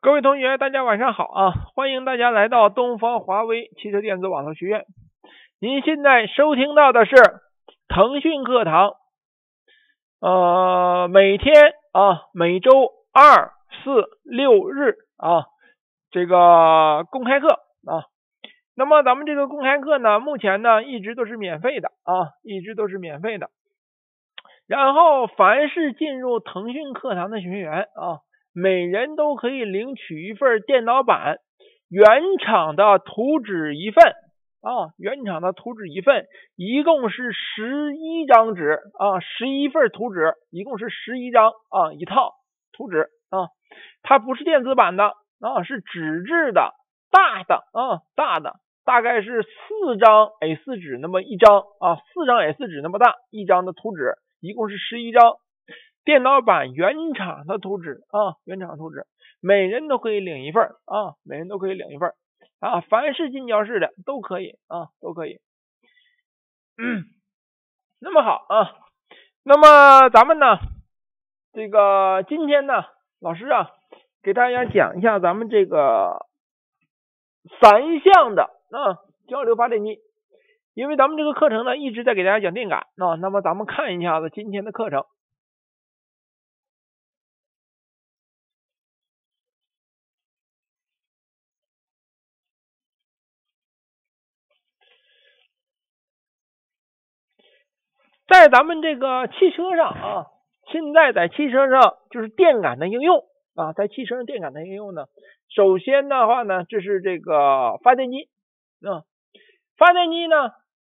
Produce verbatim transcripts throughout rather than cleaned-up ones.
各位同学，大家晚上好啊！欢迎大家来到东方华为汽车电子网络学院。您现在收听到的是腾讯课堂，呃，每天啊，每周二、四、六日啊，这个公开课啊。那么咱们这个公开课呢，目前呢一直都是免费的啊，一直都是免费的。然后凡是进入腾讯课堂的学员啊，每人都可以领取一份电脑版原厂的图纸一份啊，原厂的图纸一份，一共是十一张纸啊，十一份图纸，一共是十一张啊，一套图纸啊，它不是电子版的啊，是纸质的，大的啊，大的，大概是四张 A 四 纸那么一张啊，四张 A 四 纸那么大一张的图纸，一共是十一张。电脑版原厂的图纸啊，原厂图纸，每人都可以领一份啊，每人都可以领一份啊，凡是进教室的都可以啊，都可以。嗯，那么好啊，那么咱们呢，这个今天呢，老师啊，给大家讲一下咱们这个三相的啊交流发电机，因为咱们这个课程呢一直在给大家讲电感啊，那么咱们看一下子今天的课程。在咱们这个汽车上啊，现在在汽车上就是电感的应用啊，在汽车上电感的应用呢，首先的话呢，这是这个发电机啊，发电机呢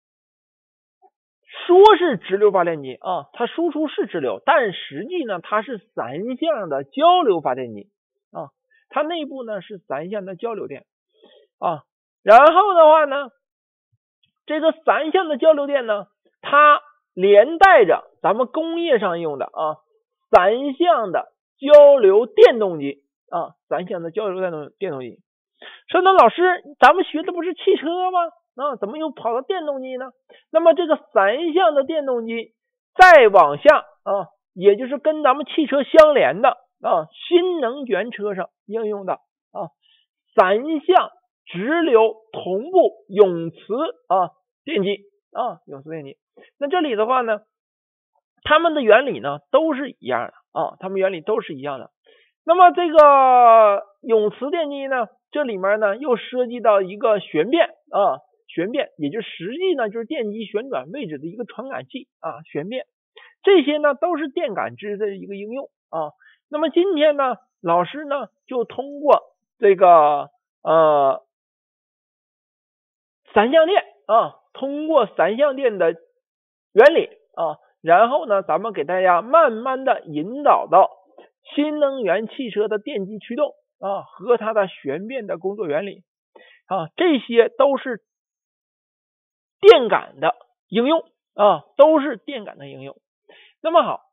说是直流发电机啊，它输出是直流，但实际呢它是三相的交流发电机啊，它内部呢是三相的交流电啊，然后的话呢，这个三相的交流电呢，它连带着咱们工业上用的啊三相的交流电动机啊，三相的交流电动电动机。说那老师，咱们学的不是汽车吗？啊，怎么又跑到电动机呢？那么这个三相的电动机再往下啊，也就是跟咱们汽车相连的啊，新能源车上应用的啊，三相直流同步永磁啊电机啊，永磁电机。那这里的话呢，它们的原理呢都是一样的啊，它们原理都是一样的。那么这个永磁电机呢，这里面呢又涉及到一个旋变啊，旋变，也就实际呢就是电机旋转位置的一个传感器啊，旋变。这些呢都是电感知的一个应用啊。那么今天呢，老师呢就通过这个呃三相电啊，通过三相电的原理啊，然后呢，咱们给大家慢慢的引导到新能源汽车的电机驱动啊和它的旋变的工作原理啊，这些都是电感的应用啊，都是电感的应用。那么好，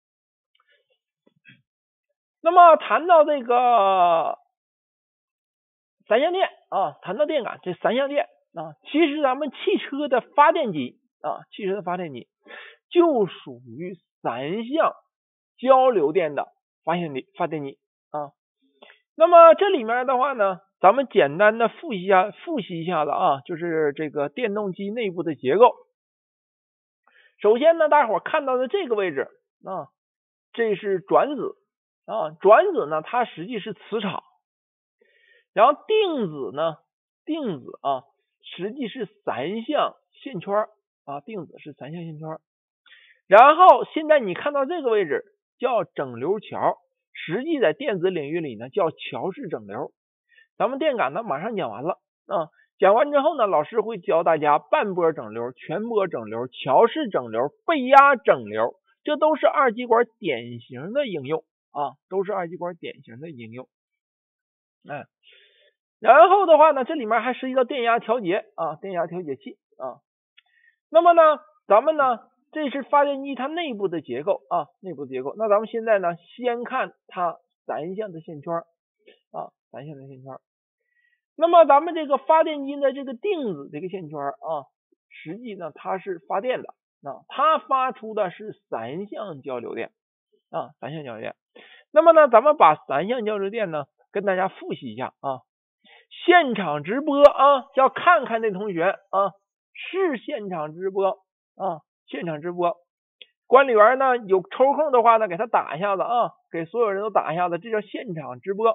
那么谈到这个三相电啊，谈到电感这三相电啊，其实咱们汽车的发电机啊，汽车的发电机就属于三相交流电的发电机发电机啊。那么这里面的话呢，咱们简单的复习一下复习一下子啊，就是这个电动机内部的结构。首先呢，大伙看到的这个位置啊，这是转子啊，转子呢它实际是磁场，然后定子呢，定子啊实际是三相线圈啊，定子是三相线圈。然后现在你看到这个位置叫整流桥，实际在电子领域里呢叫桥式整流。咱们电感呢马上讲完了啊，讲完之后呢，老师会教大家半波整流、全波整流、桥式整流、背压整流，这都是二极管典型的应用啊，都是二极管典型的应用。哎，然后的话呢，这里面还涉及到电压调节啊，电压调节器啊。那么呢，咱们呢，这是发电机它内部的结构啊，内部的结构。那咱们现在呢，先看它三相的线圈啊，三相的线圈。那么咱们这个发电机的这个定子这个线圈啊，实际呢它是发电的啊，它发出的是三相交流电啊，三相交流电。那么呢，咱们把三相交流电呢跟大家复习一下啊。现场直播啊，要看看的同学啊，是现场直播啊，现场直播。管理员呢有抽空的话呢，给他打一下子啊，给所有人都打一下子，这叫现场直播。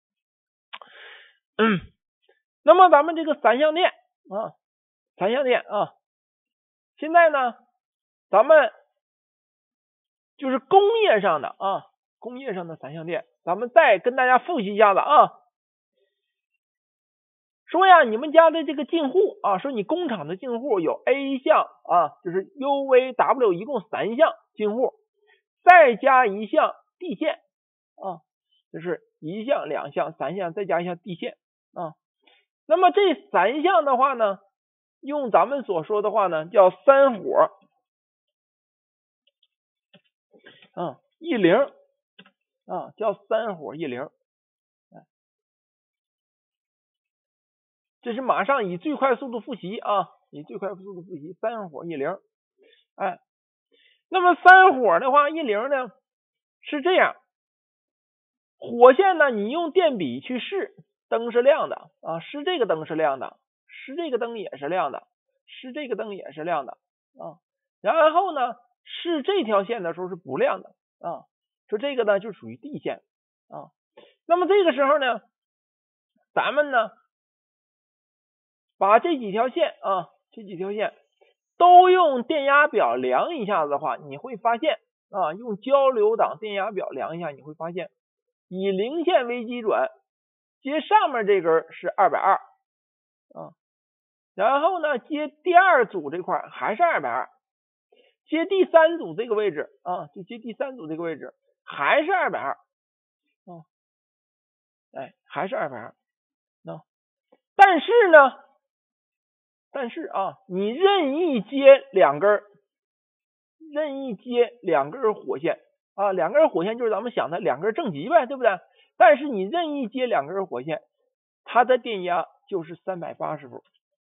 嗯，那么咱们这个三相电啊，三相电啊，现在呢，咱们就是工业上的啊，工业上的三相电，咱们再跟大家复习一下子啊。说呀，你们家的这个进户啊，说你工厂的进户有 A 项啊，就是 U V W 一共三项进户，再加一项地线啊，就是一项、两项、三项，再加一项地线啊。那么这三项的话呢，用咱们所说的话呢，叫三火啊一零啊，叫三火一零。这是马上以最快速度复习啊，以最快速度复习三火一零。哎，那么三火的话一零呢是这样，火线呢你用电笔去试，灯是亮的啊，试这个灯是亮的，试这个灯也是亮的，试这个灯也是亮的啊。然后呢试这条线的时候是不亮的啊，说这个呢就属于地线啊。那么这个时候呢，咱们呢把这几条线啊，这几条线都用电压表量一下子的话，你会发现啊，用交流档电压表量一下，你会发现以零线为基准，接上面这根是二百二啊，然后呢接第二组这块还是二百二，接第三组这个位置啊，就接第三组这个位置还是二百二啊，哎，还是二百二啊，但是呢。但是啊，你任意接两根，任意接两根火线啊，两根火线就是咱们想的两根正极呗，对不对？但是你任意接两根火线，它的电压就是三百八十伏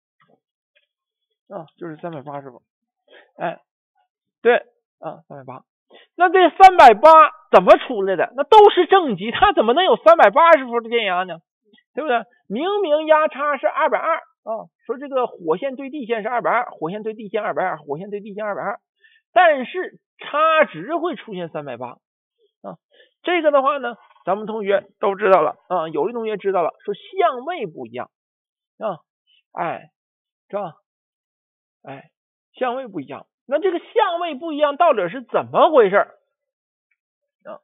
啊，就是三百八十伏。哎，对啊，三百八。那这三百八怎么出来的？那都是正极，它怎么能有三百八十伏的电压呢？对不对？明明压差是二百二。啊，说这个火线对地线是二百二，火线对地线二百二，火线对地线二百二，但是差值会出现三百八啊。这个的话呢，咱们同学都知道了啊，有的同学知道了，说相位不一样啊，哎，是吧？哎，相位不一样。那这个相位不一样到底是怎么回事啊？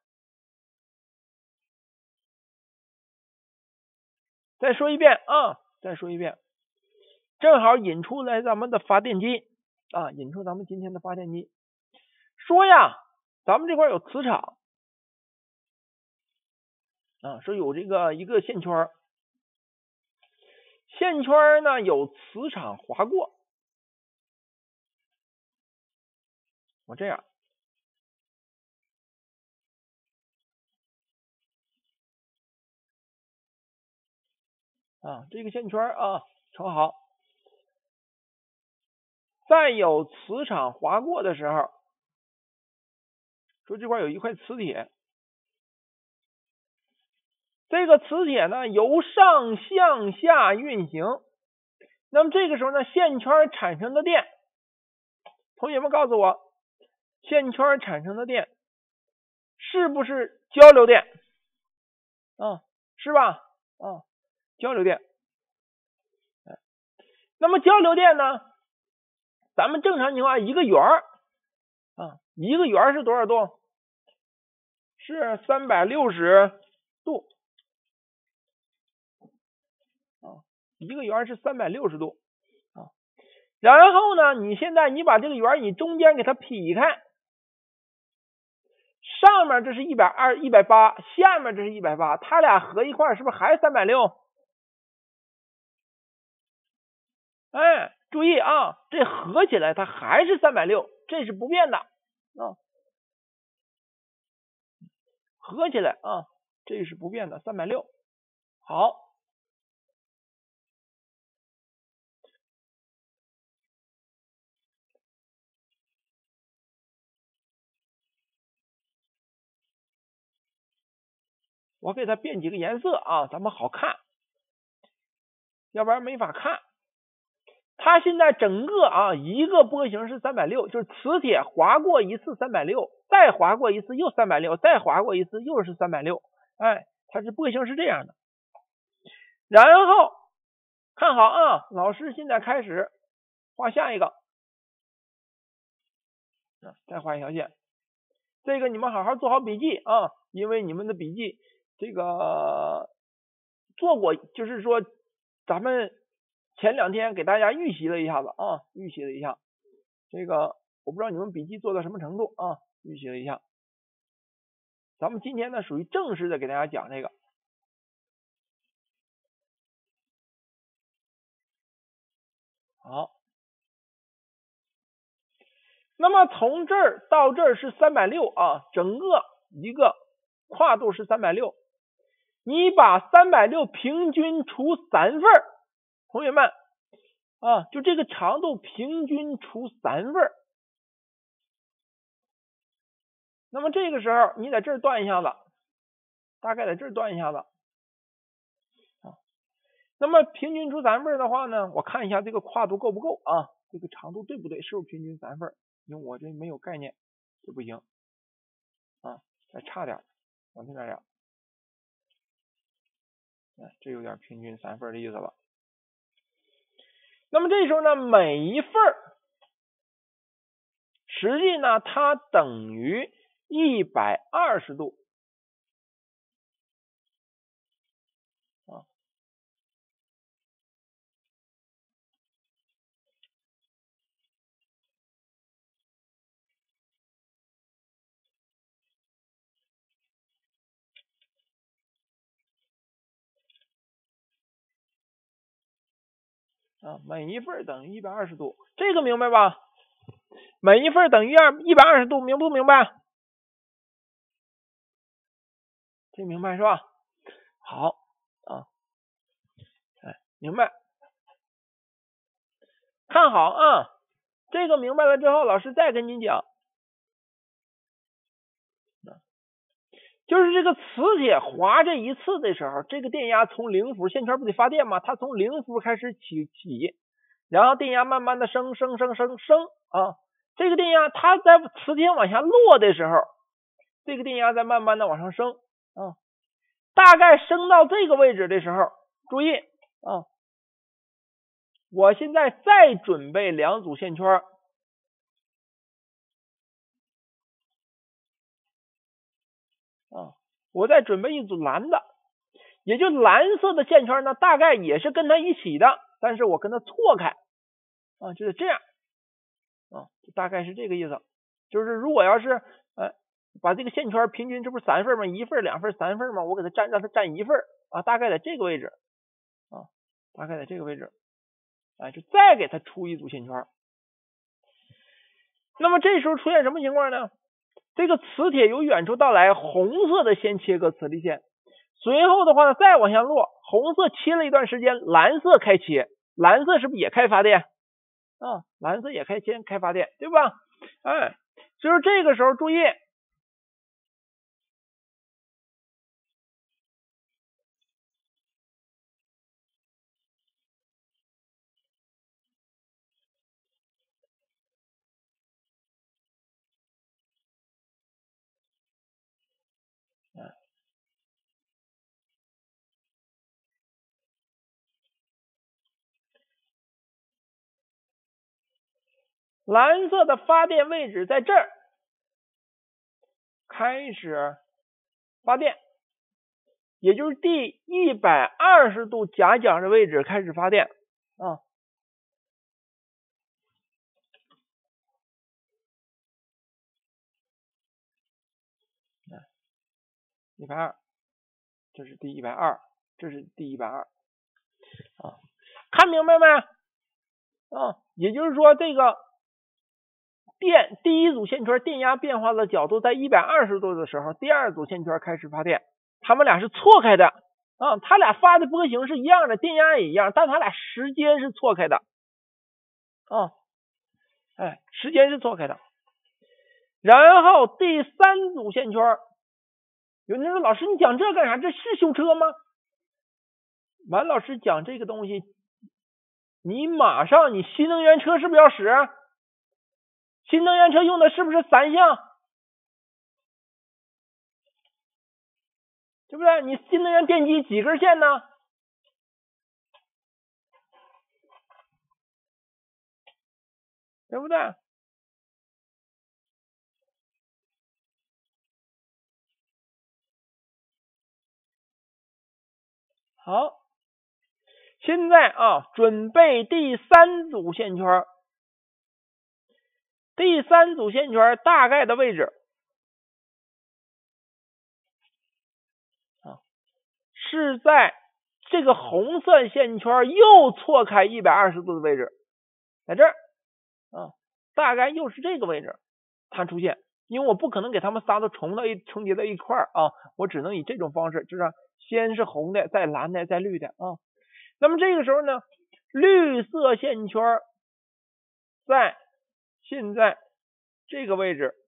再说一遍啊，再说一遍。正好引出来咱们的发电机啊，引出咱们今天的发电机。说呀，咱们这块有磁场啊，说有这个一个线圈，线圈呢有磁场划过。我这样啊，这个线圈啊，瞅好。在有磁场划过的时候，说这块有一块磁铁，这个磁铁呢由上向下运行，那么这个时候呢，线圈产生的电，同学们告诉我，线圈产生的电是不是交流电？啊，是吧？啊，交流电。那么交流电呢？咱们正常情况一个圆啊，一个圆是多少度？是三百六十度啊，一个圆是三百六十度啊。然后呢，你现在你把这个圆你中间给它劈开，上面这是一百二一百八，下面这是一百八，它俩合一块是不是还是三百六？哎，注意啊，这合起来它还是三百六，这是不变的啊。合起来啊，这是不变的三百六。好， 我给它变几个颜色啊，咱们好看，要不然没法看。它现在整个啊一个波形是三百六十，就是磁铁划过一次三百六十，再划过一次又三百六十，再划过一次又是三百六十，哎，它是波形是这样的。然后看好啊，老师现在开始画下一个，再画一条线。这个你们好好做好笔记啊，因为你们的笔记这个做过，就是说咱们前两天给大家预习了一下子啊，预习了一下。这个我不知道你们笔记做到什么程度啊，预习了一下。咱们今天呢属于正式的给大家讲这个。好，那么从这儿到这儿是三百六十啊，整个一个跨度是三百六十。你把三百六十平均除三份，同学们啊，就这个长度平均除三份。那么这个时候你在这儿断一下子，大概在这儿断一下子啊。那么平均除三份的话呢，我看一下这个跨度够不够啊，这个长度对不对，是不是平均三份？因为我这没有概念，这不行啊，再差点，往这边点，哎，这有点平均三份的意思了。那么这时候呢，每一份实际呢它等于一百二十度啊。啊，每一份等于一百二十度，这个明白吧？每一份等于一百二十度，明不明白？这明白是吧？好啊，哎，明白。看好啊，这个明白了之后，老师再跟你讲，就是这个磁铁划这一次的时候，这个电压从零伏，线圈不得发电吗？它从零伏开始起起，然后电压慢慢的升升升升升啊，这个电压它在磁铁往下落的时候，这个电压在慢慢的往上升啊，大概升到这个位置的时候，注意啊，我现在再准备两组线圈啊，我再准备一组蓝的，也就蓝色的线圈呢，大概也是跟它一起的，但是我跟它错开啊，就是这样啊，大概是这个意思。就是如果要是呃把这个线圈平均，这不是三份吗？一份、两份、三份吗？我给它占，让它占一份啊，大概在这个位置啊，大概在这个位置，哎，就再给它出一组线圈。那么这时候出现什么情况呢？这个磁铁由远处到来，红色的先切割磁力线，随后的话呢再往下落，红色切了一段时间，蓝色开切，蓝色是不是也开发电啊？蓝色也开先开发电，对吧？哎，就是这个时候注意，蓝色的发电位置在这儿开始发电，也就是第一百二十度夹角的位置开始发电啊。一百二，这是第一百二，这是第一百二啊，看明白没？啊，也就是说这个电第一组线圈电压变化的角度在一百二十度的时候，第二组线圈开始发电，它们俩是错开的啊，它俩发的波形是一样的，电压也一样，但它俩时间是错开的啊，哎，时间是错开的。然后第三组线圈有人说老师你讲这干啥？这是修车吗？完老师讲这个东西，你马上你新能源车是不是要使？新能源车用的是不是三相？对不对？你新能源电机几根线呢？对不对？好，现在啊，准备第三组线圈。第三组线圈大概的位置啊，是在这个红色线圈又错开一百二十度的位置，在这儿啊，大概又是这个位置它出现。因为我不可能给他们仨都重到一重叠在一块儿啊，我只能以这种方式，就是先是红的，再蓝的，再绿的啊。那么这个时候呢，绿色线圈在现在这个位置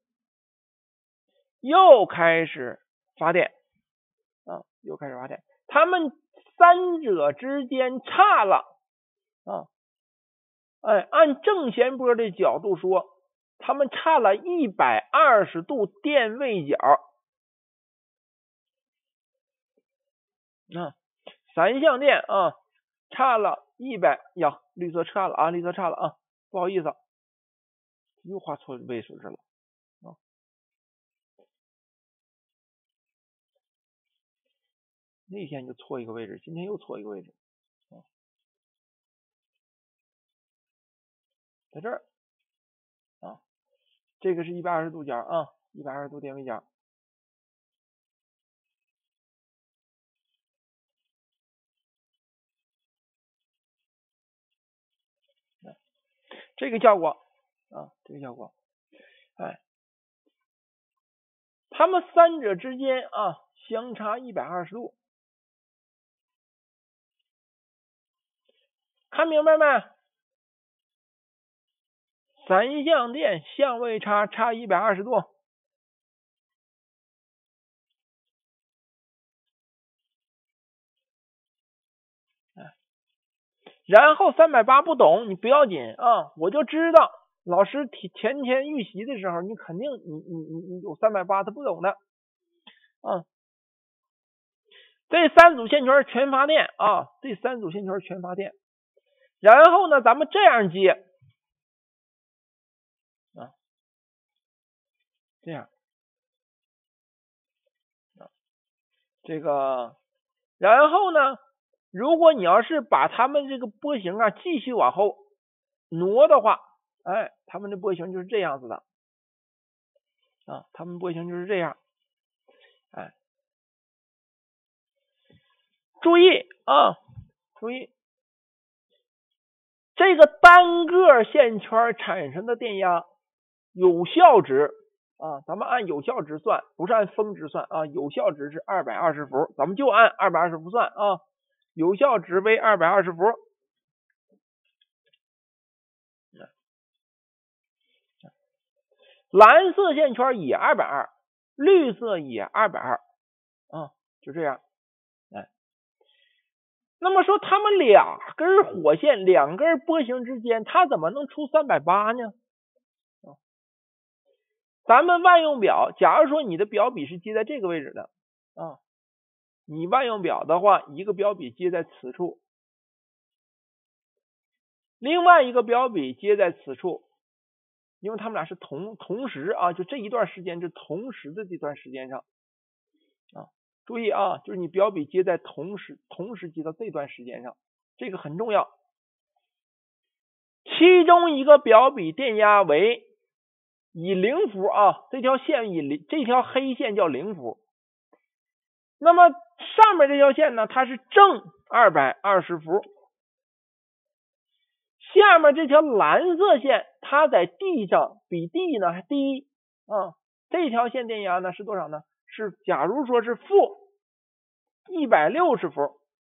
又开始发电啊，又开始发电。他们三者之间差了啊，哎，按正弦波的角度说，他们差了一百二十度电位角。啊，三相电啊，差了一百呀，绿色差了啊，绿色差了啊，不好意思，又画错位数了啊。那天就错一个位置，今天又错一个位置啊，在这儿啊，这个是一百二十度角啊，一百二十度电位角。这个效果啊，这个效果，哎，它们三者之间啊相差一百二十度，看明白没？三相电相位差差一百二十度，然后三百八不懂你不要紧啊，我就知道老师前天预习的时候，你肯定你你你你有三百八他不懂的啊。这三组线圈全发电啊，这三组线圈全发电。然后呢，咱们这样接啊，这样啊，这个，然后呢，如果你要是把它们这个波形啊继续往后挪的话，哎，它们的波形就是这样子的啊，它们波形就是这样，哎，注意啊，注意。这个单个线圈产生的电压有效值啊，咱们按有效值算，不是按峰值算啊。有效值是二百二十伏，咱们就按二百二十伏算啊。有效值为二百二十伏。蓝色线圈也二百二，绿色也二百二啊，就这样。哎，那么说他们两根火线两根波形之间它怎么能出三百八呢？啊，咱们万用表假如说你的表笔是接在这个位置的啊，你万用表的话一个表笔接在此处，另外一个表笔接在此处，因为他们俩是同同时啊，就这一段时间是同时的这段时间上啊，注意啊，就是你表笔接在同时同时接到这段时间上，这个很重要。其中一个表笔电压为以零伏啊，这条线以零，这条黑线叫零伏。那么上面这条线呢，它是正二百二十伏。下面这条蓝色线，它在地上比地呢还低啊。这条线电压呢是多少呢？是假如说是负一百六十伏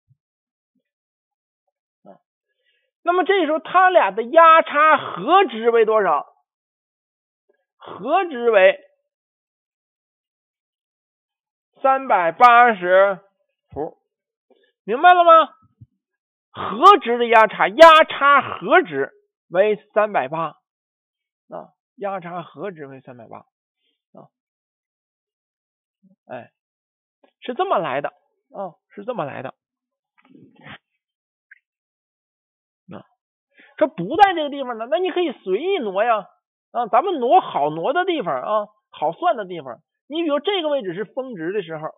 啊。那么这时候它俩的压差和值为多少？和值为三百八十伏，明白了吗？和值的压差，压差和值为三百八啊，压差和值为三百八啊，哎，是这么来的啊，是这么来的啊。这不在这个地方呢，那你可以随意挪呀啊，咱们挪好挪的地方啊，好算的地方。你比如这个位置是峰值的时候，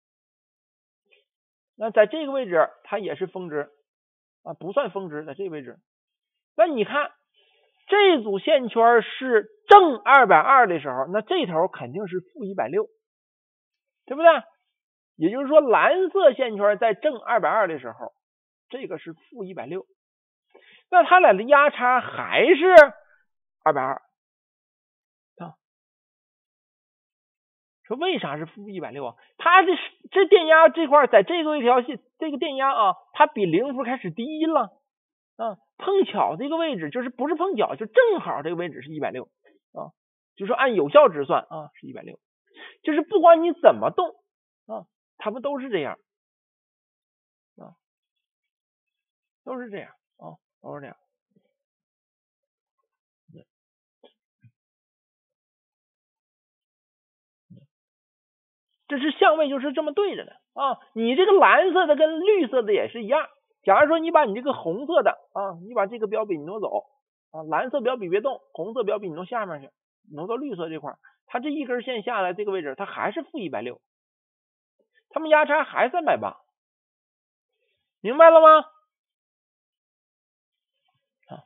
那在这个位置它也是峰值啊，不算峰值，在这个位置。那你看这组线圈是正二百二的时候，那这头肯定是负一百六，对不对？也就是说蓝色线圈在正二百二的时候，这个是负一百六，那它俩的压差还是二百二啊。说为啥是负一百六啊？它这这电压这块在这个一条线，这个电压啊，它比零伏开始低了啊，碰巧这个位置就是不是碰巧，就正好这个位置是一百六啊，就说按有效值算啊是一百六，就是不管你怎么动啊，它们都是这样啊，都是这样啊，都是这样。这是相位就是这么对着的啊，你这个蓝色的跟绿色的也是一样。假如说你把你这个红色的啊，你把这个标笔挪走啊，蓝色标笔别动，红色标笔挪下面去，挪到绿色这块，它这一根线下来这个位置，它还是负一百六，它们压差还三百八，明白了吗？啊，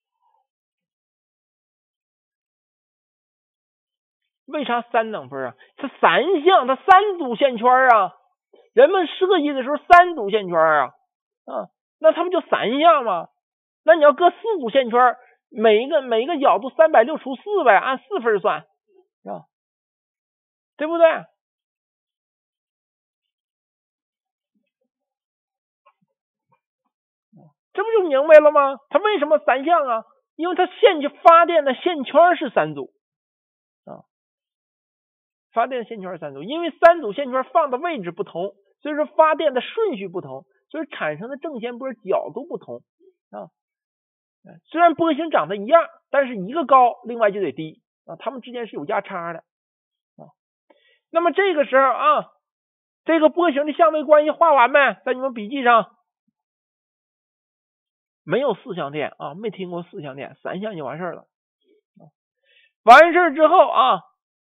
为啥三等分啊？它三项，它三组线圈啊，人们设计的时候三组线圈啊，啊，那它不就三项吗？那你要搁四组线圈，每一个每一个角度三百六除四呗，按四分算，啊，对不对？这不就明白了吗？它为什么三项啊？因为它线去发电的线圈是三组啊，发电线圈三组，因为三组线圈放的位置不同，所以说发电的顺序不同，所以产生的正弦波角度不同啊。虽然波形长得一样，但是一个高，另外就得低啊，它们之间是有压差的啊。那么这个时候啊，这个波形的相位关系画完没？在你们笔记上没有四象电啊，没听过四象电，三象就完事了。完事之后啊，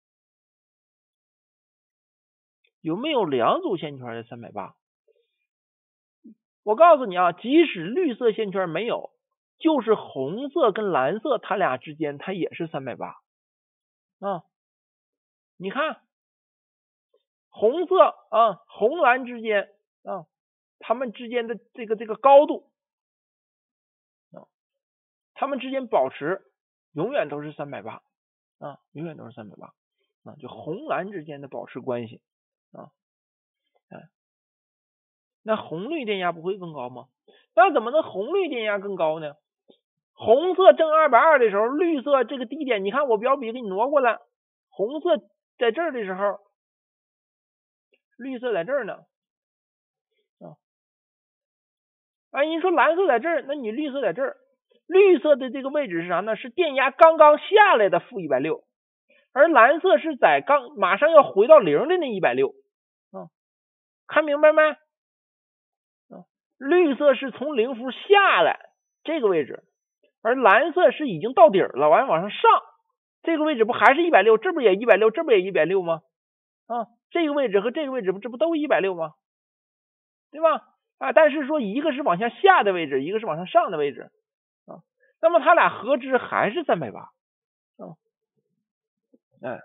有没有两组线圈的三百八？我告诉你啊，即使绿色线圈没有，就是红色跟蓝色它俩之间它也是三百八啊。你看红色啊，红蓝之间啊，它们之间的这个这个高度啊，它们之间保持永远都是三百八啊，永远都是三百八啊，就红蓝之间的保持关系啊，哎，那红绿电压不会更高吗？那怎么能红绿电压更高呢？红色正二百二的时候，绿色这个低点，你看我标笔给你挪过来，红色在这儿的时候，绿色在这儿呢啊。哎，你说蓝色在这儿，那你绿色在这儿，绿色的这个位置是啥呢？是电压刚刚下来的负一百六，而蓝色是在刚马上要回到零的那一百六啊，看明白没？啊，绿色是从零伏下来这个位置，而蓝色是已经到底了，完往上上，这个位置不还是一百六？这不也一百六？这不也一百六吗？啊，这个位置和这个位置不这不都一百六吗？对吧？啊，但是说一个是往下下的位置，一个是往上上的位置啊，那么它俩合值还是三百八啊，哎，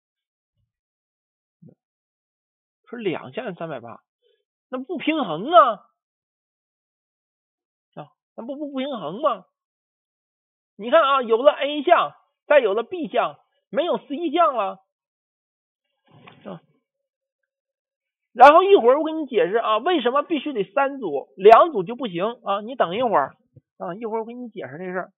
说两项三百八，那不平衡啊啊，那不不不平衡吗？你看啊，有了 A 项，再有了 B 项，没有 C 项了啊。然后一会儿我给你解释啊，为什么必须得三组，两组就不行啊？你等一会儿啊，一会儿我给你解释这事儿。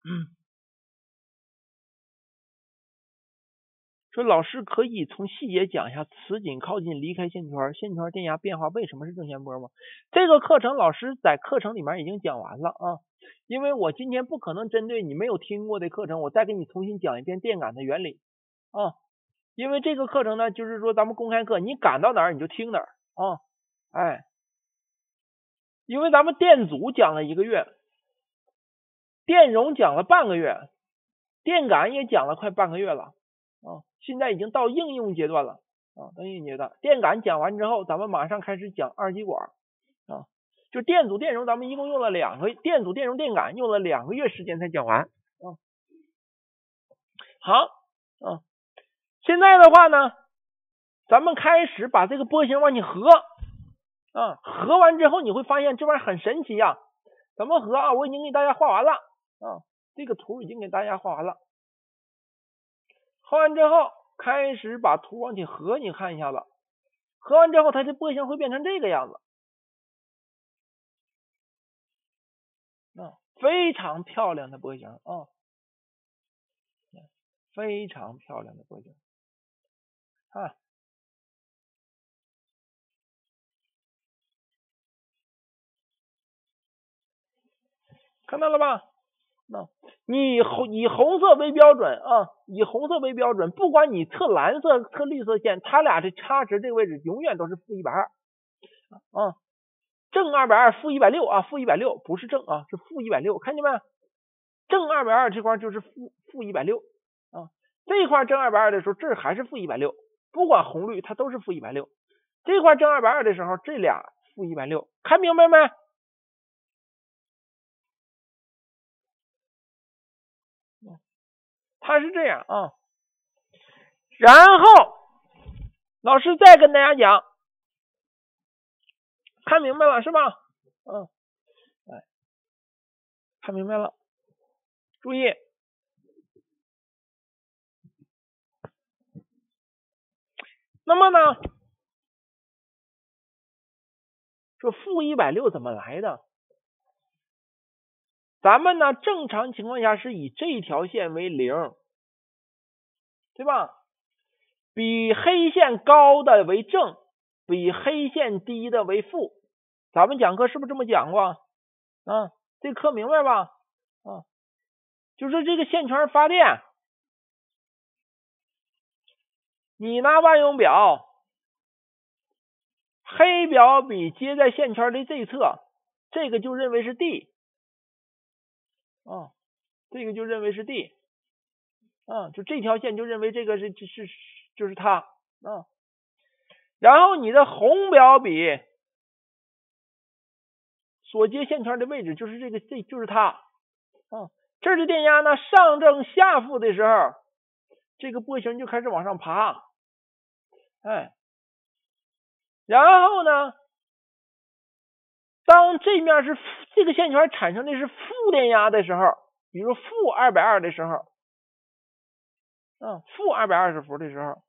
说老师可以从细节讲一下磁紧靠近离开线圈，线圈电压变化为什么是正弦波吗？这个课程老师在课程里面已经讲完了啊，因为我今天不可能针对你没有听过的课程，我再给你重新讲一遍电感的原理啊。因为这个课程呢，就是说咱们公开课，你赶到哪儿你就听哪儿啊，哎，因为咱们电阻讲了一个月，电容讲了半个月，电感也讲了快半个月了啊，现在已经到应用阶段了啊，到应用阶段，电感讲完之后，咱们马上开始讲二极管啊，就电阻电容，咱们一共用了两个电阻电容电感用了两个月时间才讲完啊。好啊，现在的话呢，咱们开始把这个波形往起合啊，合完之后你会发现这玩意儿很神奇呀。怎么合啊？我已经给大家画完了啊，这个图已经给大家画完了。画完之后，开始把图往起合，你看一下子。合完之后，它的波形会变成这个样子，啊，非常漂亮的波形啊，非常漂亮的波形啊。看到了吧？那你红以红色为标准啊，以红色为标准，不管你测蓝色测绿色线，它俩的差值这个位置永远都是负一百二啊，正二百二，负一百六啊，负一百六不是正啊，是负一百六，看见没？正二百二这块就是负负一百六啊，这块正二百二的时候，这还是负一百六，不管红绿它都是负一百六。这块正二百二的时候，这俩负一百六，看明白没？它是这样啊，然后老师再跟大家讲，看明白了是吧？嗯，哎，看明白了，注意，那么呢，说负一百六怎么来的？咱们呢，正常情况下是以这条线为零，对吧？比黑线高的为正，比黑线低的为负。咱们讲课是不是这么讲过？啊，这课明白吧？啊，就是这个线圈发电，你拿万用表，黑表比接在线圈的这侧，这个就认为是 D。啊，这个就认为是 D， 啊，就这条线就认为这个是是就是它啊。然后你的红表比所接线圈的位置就是这个，这就是它啊。这儿的电压呢上正下负的时候，这个波形就开始往上爬，哎，然后呢，当这面是这个线圈产生的是负电压的时候，比如负二百二的时候，嗯，负二百二十伏的时候，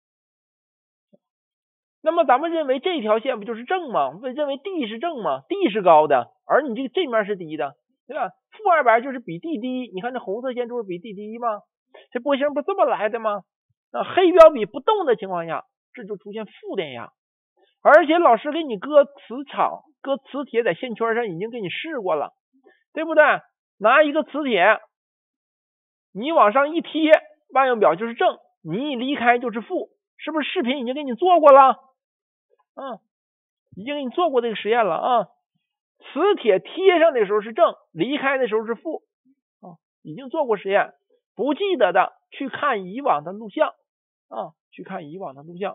那么咱们认为这条线不就是正吗？认为 D 是正吗 ？D 是高的，而你这个这面是低的，对吧？负二百就是比 D 低，你看这红色线就是比 D 低吗？这波形不这么来的吗？那黑标比不动的情况下，这就出现负电压。而且老师给你搁磁场、搁磁铁在线圈上已经给你试过了，对不对？拿一个磁铁，你往上一贴，万用表就是正，你一离开就是负，是不是视频已经给你做过了？嗯，已经给你做过这个实验了啊。磁铁贴上的时候是正，离开的时候是负，啊，已经做过实验。不记得的去看以往的录像啊，去看以往的录像。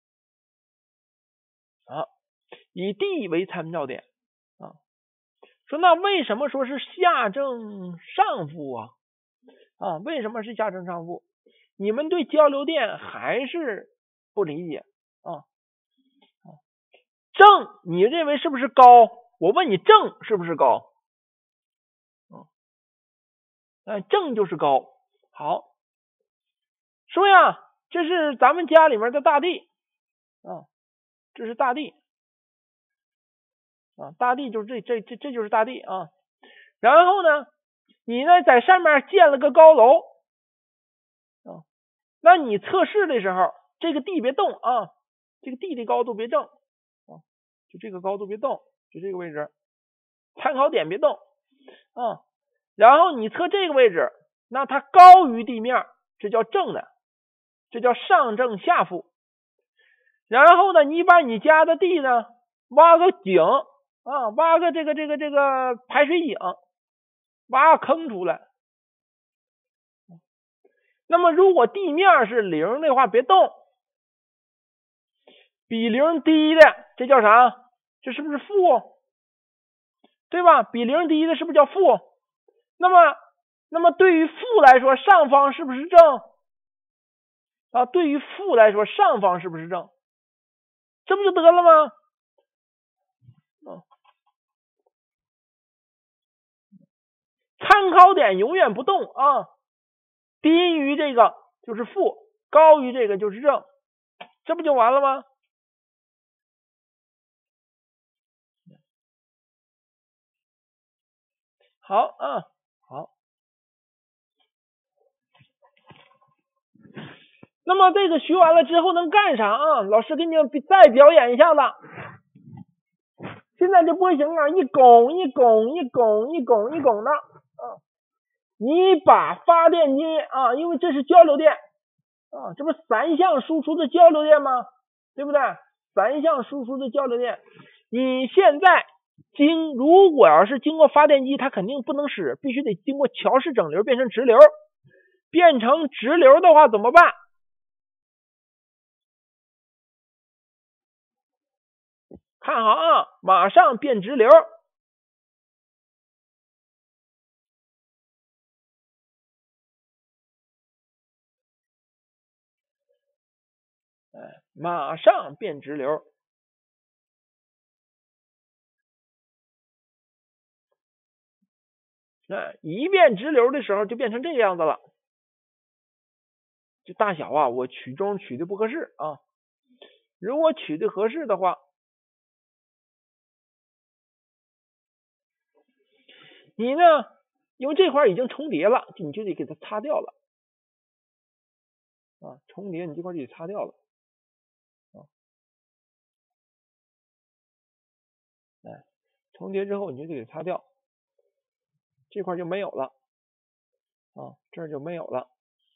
啊，以 D 为参照点啊，说那为什么说是下正上负啊？啊，为什么是下正上负？你们对交流电还是不理解啊？正你认为是不是高？我问你正是不是高？嗯，哎，正就是高。好，说呀，这是咱们家里面的大地啊。这是大地啊，大地就是这这这这就是大地啊。然后呢， 你呢在上面建了个高楼啊，那你测试的时候，这个地别动啊，这个地的高度别动啊，就这个高度别动，就这个位置，参考点别动啊。然后你测这个位置，那它高于地面，这叫正的，这叫上正下负。然后呢，你把你家的地呢挖个井啊，挖个这个这个这个排水井，挖个坑出来。那么如果地面是零的话，别动，比零低的，这叫啥？这是不是负？对吧？比零低的是不是叫负？那么，那么对于负来说，上方是不是正？啊，对于负来说，上方是不是正？这不就得了吗？啊，参考点永远不动啊，低于这个就是负，高于这个就是正，这不就完了吗？好啊，好。那么这个学完了之后能干啥啊？老师给你们再表演一下子。现在这波形啊，一拱一拱一拱一拱一拱的啊，你把发电机啊，因为这是交流电啊，这不是三相输出的交流电吗？对不对？三相输出的交流电，你现在经如果要是经过发电机，它肯定不能使，必须得经过桥式整流变成直流，变成直流的话怎么办？看好啊，马上变直流。哎，马上变直流。哎，一变直流的时候就变成这个样子了。这大小啊，我取中取的不合适啊。如果取的合适的话，你呢，因为这块已经重叠了，你就得给它擦掉了啊。重叠你这块就得擦掉了啊。哎，重叠之后你就得给擦掉，这块就没有了啊，这儿就没有了。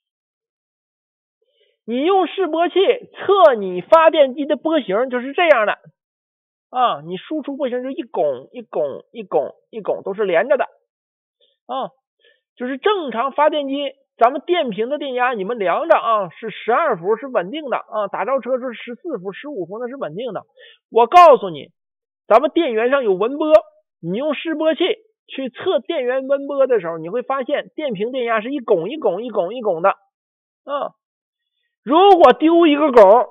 你用示波器测你发电机的波形就是这样的啊，你输出波形就一拱一拱一拱一拱都是连着的啊，就是正常发电机咱们电瓶的电压你们量着啊，是十二伏是稳定的啊，打着车是十四伏十五伏那是稳定的。我告诉你，咱们电源上有纹波，你用示波器去测电源纹波的时候，你会发现电瓶电压是一拱一拱一拱一拱的啊。如果丢一个拱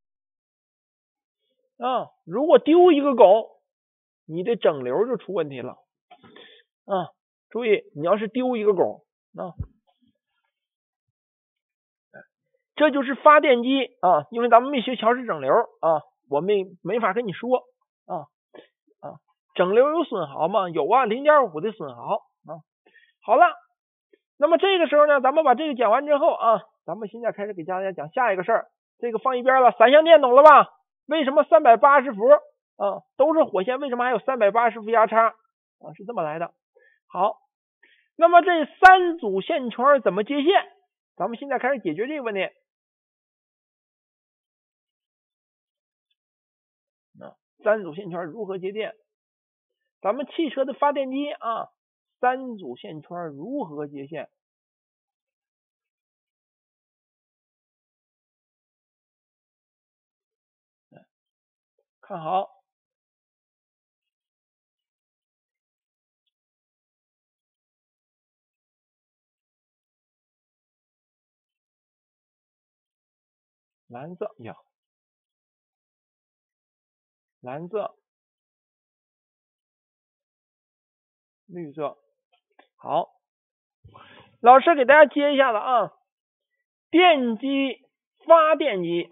啊，如果丢一个拱，你的整流就出问题了啊。注意，你要是丢一个拱啊，这就是发电机啊，因为咱们没学桥式整流啊，我没没法跟你说啊啊，整流有损耗吗？有啊， 零点五 的损耗啊。好了，那么这个时候呢，咱们把这个讲完之后啊，咱们现在开始给大家讲下一个事儿。这个放一边了，三相电懂了吧？为什么三百八十伏啊都是火线？为什么还有三百八十伏压差啊？是这么来的。好，那么这三组线圈怎么接线？咱们现在开始解决这个问题。啊，三组线圈如何接电？咱们汽车的发电机啊，三组线圈如何接线？看好，蓝色呀，蓝色，绿色。好，老师给大家接一下子啊，电机、发电机。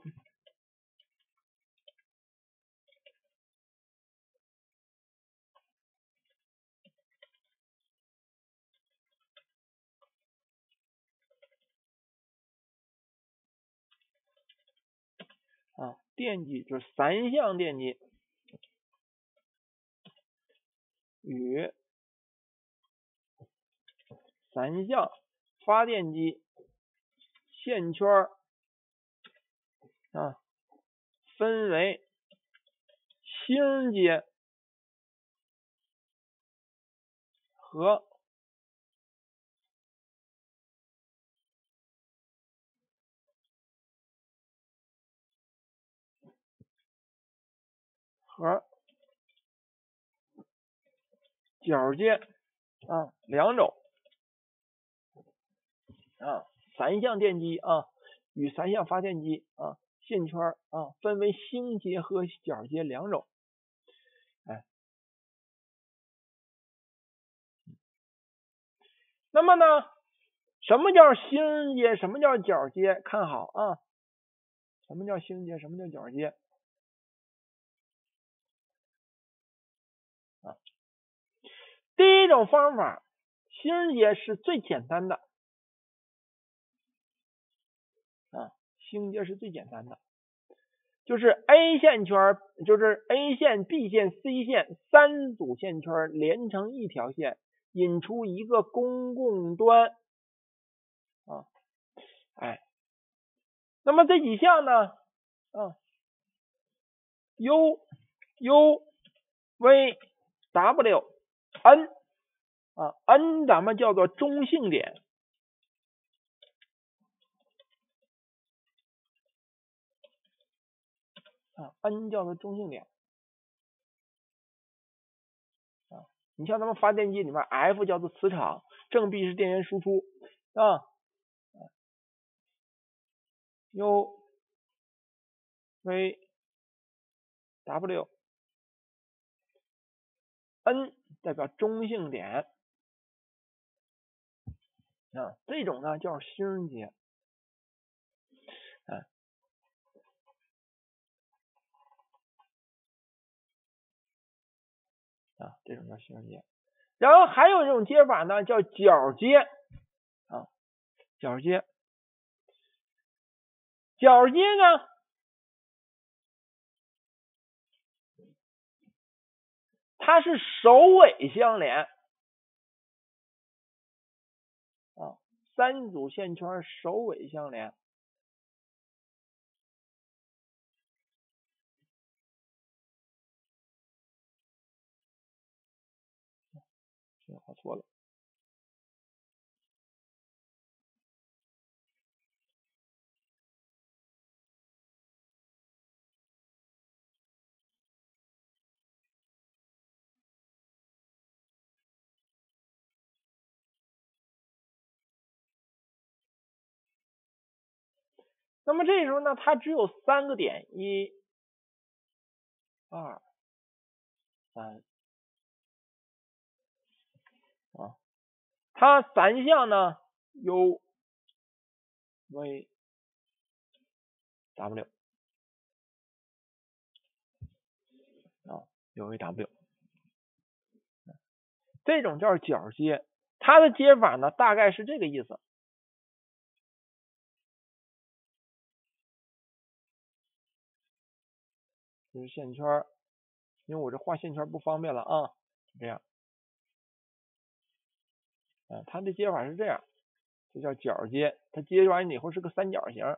电机就是三相电机与三相发电机线圈啊分为星阶和和角阶啊两种啊，三相电机啊与三相发电机啊线圈啊分为星阶和角阶两种。哎，那么呢，什么叫星阶？什么叫角阶？看好啊，什么叫星阶？什么叫角阶？啊，第一种方法，星阶是最简单的啊，星阶是最简单的，就是 A 线圈，就是 A 线、B 线、C 线三组线圈连成一条线，引出一个公共端啊，哎，那么这几项呢，啊 U U V W N 啊 N 咱们叫做中性点啊 N 叫做中性点啊，你像咱们发电机里面 F 叫做磁场，正 B 是电源输出啊 U V W N 代表中性点啊，这种呢叫星阶啊啊，这种叫星阶。然后还有一种接法呢叫角阶啊，角阶，角阶呢它是首尾相连啊，三组线圈首尾相连。这个画错了。那么这时候呢，它只有三个点，一、二、三啊。它三项呢有 V W 啊，有 V W， 这种叫角接，它的接法呢大概是这个意思。就是线圈，因为我这画线圈不方便了啊，就这样。啊，它的接法是这样，这叫角接，它接完以后是个三角形。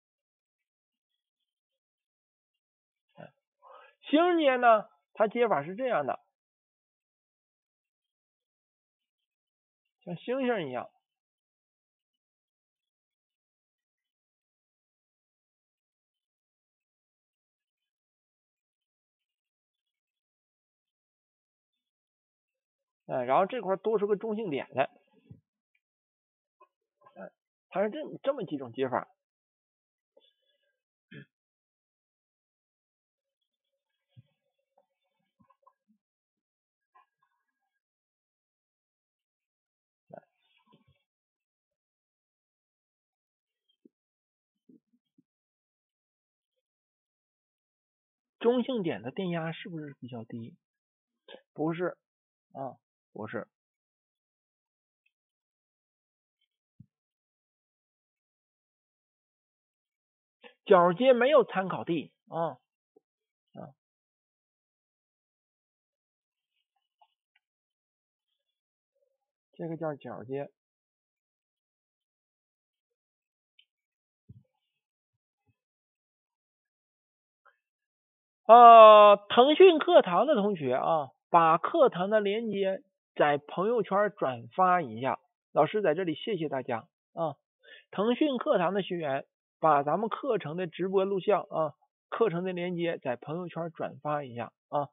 星阶呢，它接法是这样的，像星星一样。哎，然后这块多出个中性点来，哎，它是这这么几种接法。中性点的电压是不是比较低？不是啊，不是。角接没有参考地啊啊，这个叫角接。呃，腾讯课堂的同学啊，把课堂的链接在朋友圈转发一下，老师在这里谢谢大家啊。腾讯课堂的学员把咱们课程的直播录像啊，课程的链接在朋友圈转发一下啊。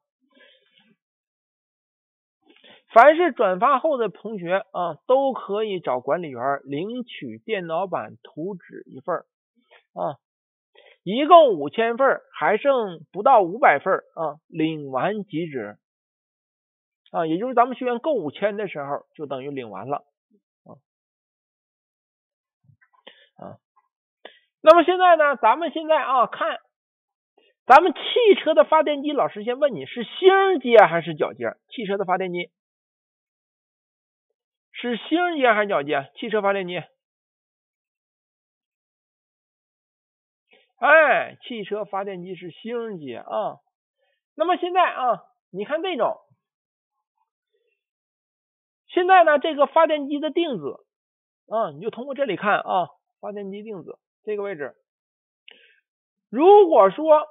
凡是转发后的同学啊，都可以找管理员领取电脑版图纸一份啊。一共五千份，还剩不到五百份啊，领完即止啊，也就是咱们学员够五千的时候，就等于领完了啊啊。那么现在呢，咱们现在啊看，咱们汽车的发电机，老师先问你是星阶还是角阶？汽车的发电机是星阶还是角阶？汽车发电机。哎，汽车发电机是星阶啊。那么现在啊，你看这种，现在呢，这个发电机的定子啊，你就通过这里看啊，发电机定子这个位置，如果说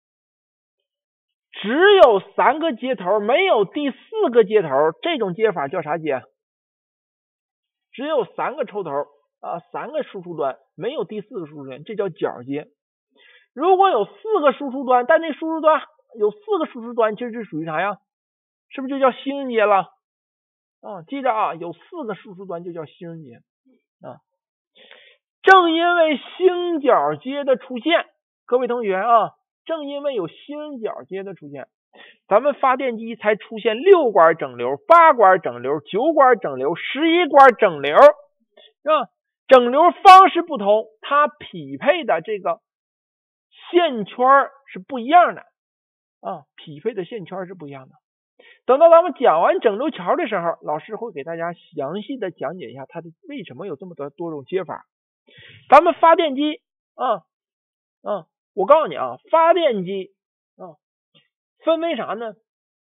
只有三个接头，没有第四个接头，这种接法叫啥接？只有三个抽头啊，三个输出端，没有第四个输出端，这叫角接。如果有四个输出端，但那输出端有四个输出端，这是属于啥呀？是不是就叫星阶了？啊，记着啊，有四个输出端就叫星阶啊。正因为星角接的出现，各位同学啊，正因为有星角接的出现，咱们发电机才出现六管整流、八管整流、九管整流、十一管整流啊。整流方式不同，它匹配的这个线圈是不一样的啊，匹配的线圈是不一样的。等到咱们讲完整流桥的时候，老师会给大家详细的讲解一下它的为什么有这么多多种接法。咱们发电机啊啊，我告诉你啊，发电机啊分为啥呢？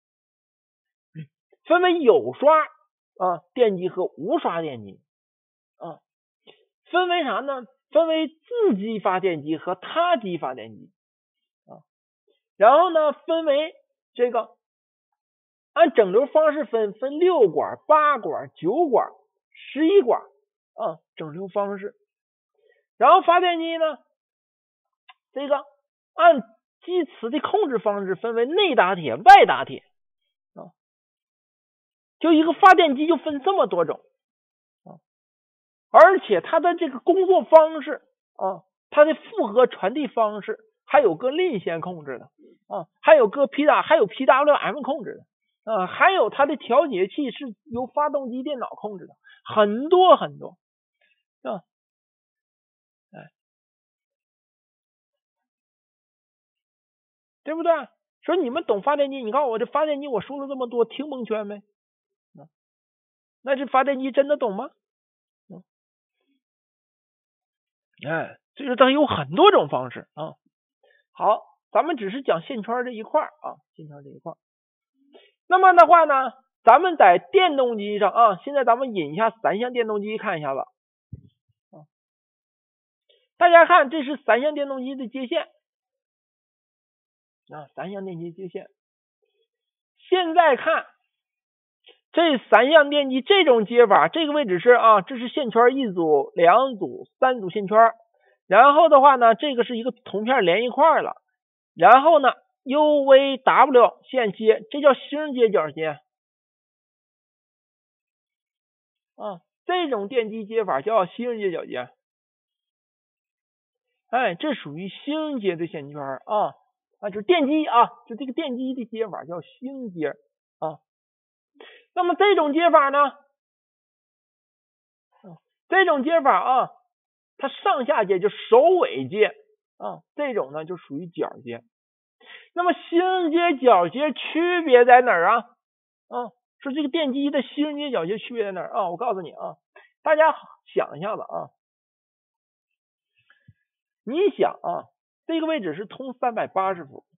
分为有刷啊电机和无刷电机啊。分为啥呢？分为自激发电机和他激发电机啊。然后呢，分为这个按整流方式分，分六管、八管、九管、十一管啊，整流方式。然后发电机呢，这个按机磁的控制方式分为内打铁、外打铁啊，就一个发电机就分这么多种啊，而且它的这个工作方式啊，它的复合传递方式还有个令线控制的啊，还有个 P 打还有 P W M 控制的。啊，还有它的调节器是由发动机电脑控制的，很多很多啊，哎，对不对？说你们懂发电机，你告诉我这发电机我说了这么多，听蒙圈没？啊，那这发电机真的懂吗？嗯，哎，所以说它有很多种方式啊。好，咱们只是讲线圈这一块啊，线圈这一块。那么的话呢，咱们在电动机上啊，现在咱们引一下三相电动机看一下子啊。大家看，这是三相电动机的接线啊，三相电机接线。现在看这三相电机这种接法，这个位置是啊，这是线圈一组、两组、三组线圈，然后的话呢，这个是一个铜片连一块了，然后呢 U V W 线接，这叫星接角接啊，这种电机接法叫星接角接。哎，这属于星接的线圈啊啊，就是电机啊，就这个电机的接法叫星接啊。那么这种接法呢，这种接法啊，它上下接就首尾接啊，这种呢就属于角接。那么星接角接区别在哪儿啊？啊，说这个电机的星接角接区别在哪儿啊？我告诉你啊，大家想一下子啊，你想啊， 这个位置是通三百八十伏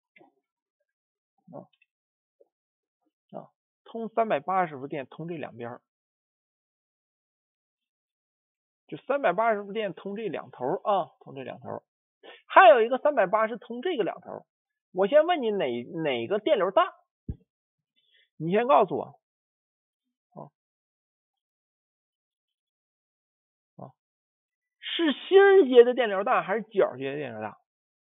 啊啊，通三百八十伏电通这两边，就三百八十伏电通这两头啊，通这两头。还有一个三百八十通这个两头。我先问你哪哪个电流大？你先告诉我。啊啊，是星阶的电流大还是角阶的电流大？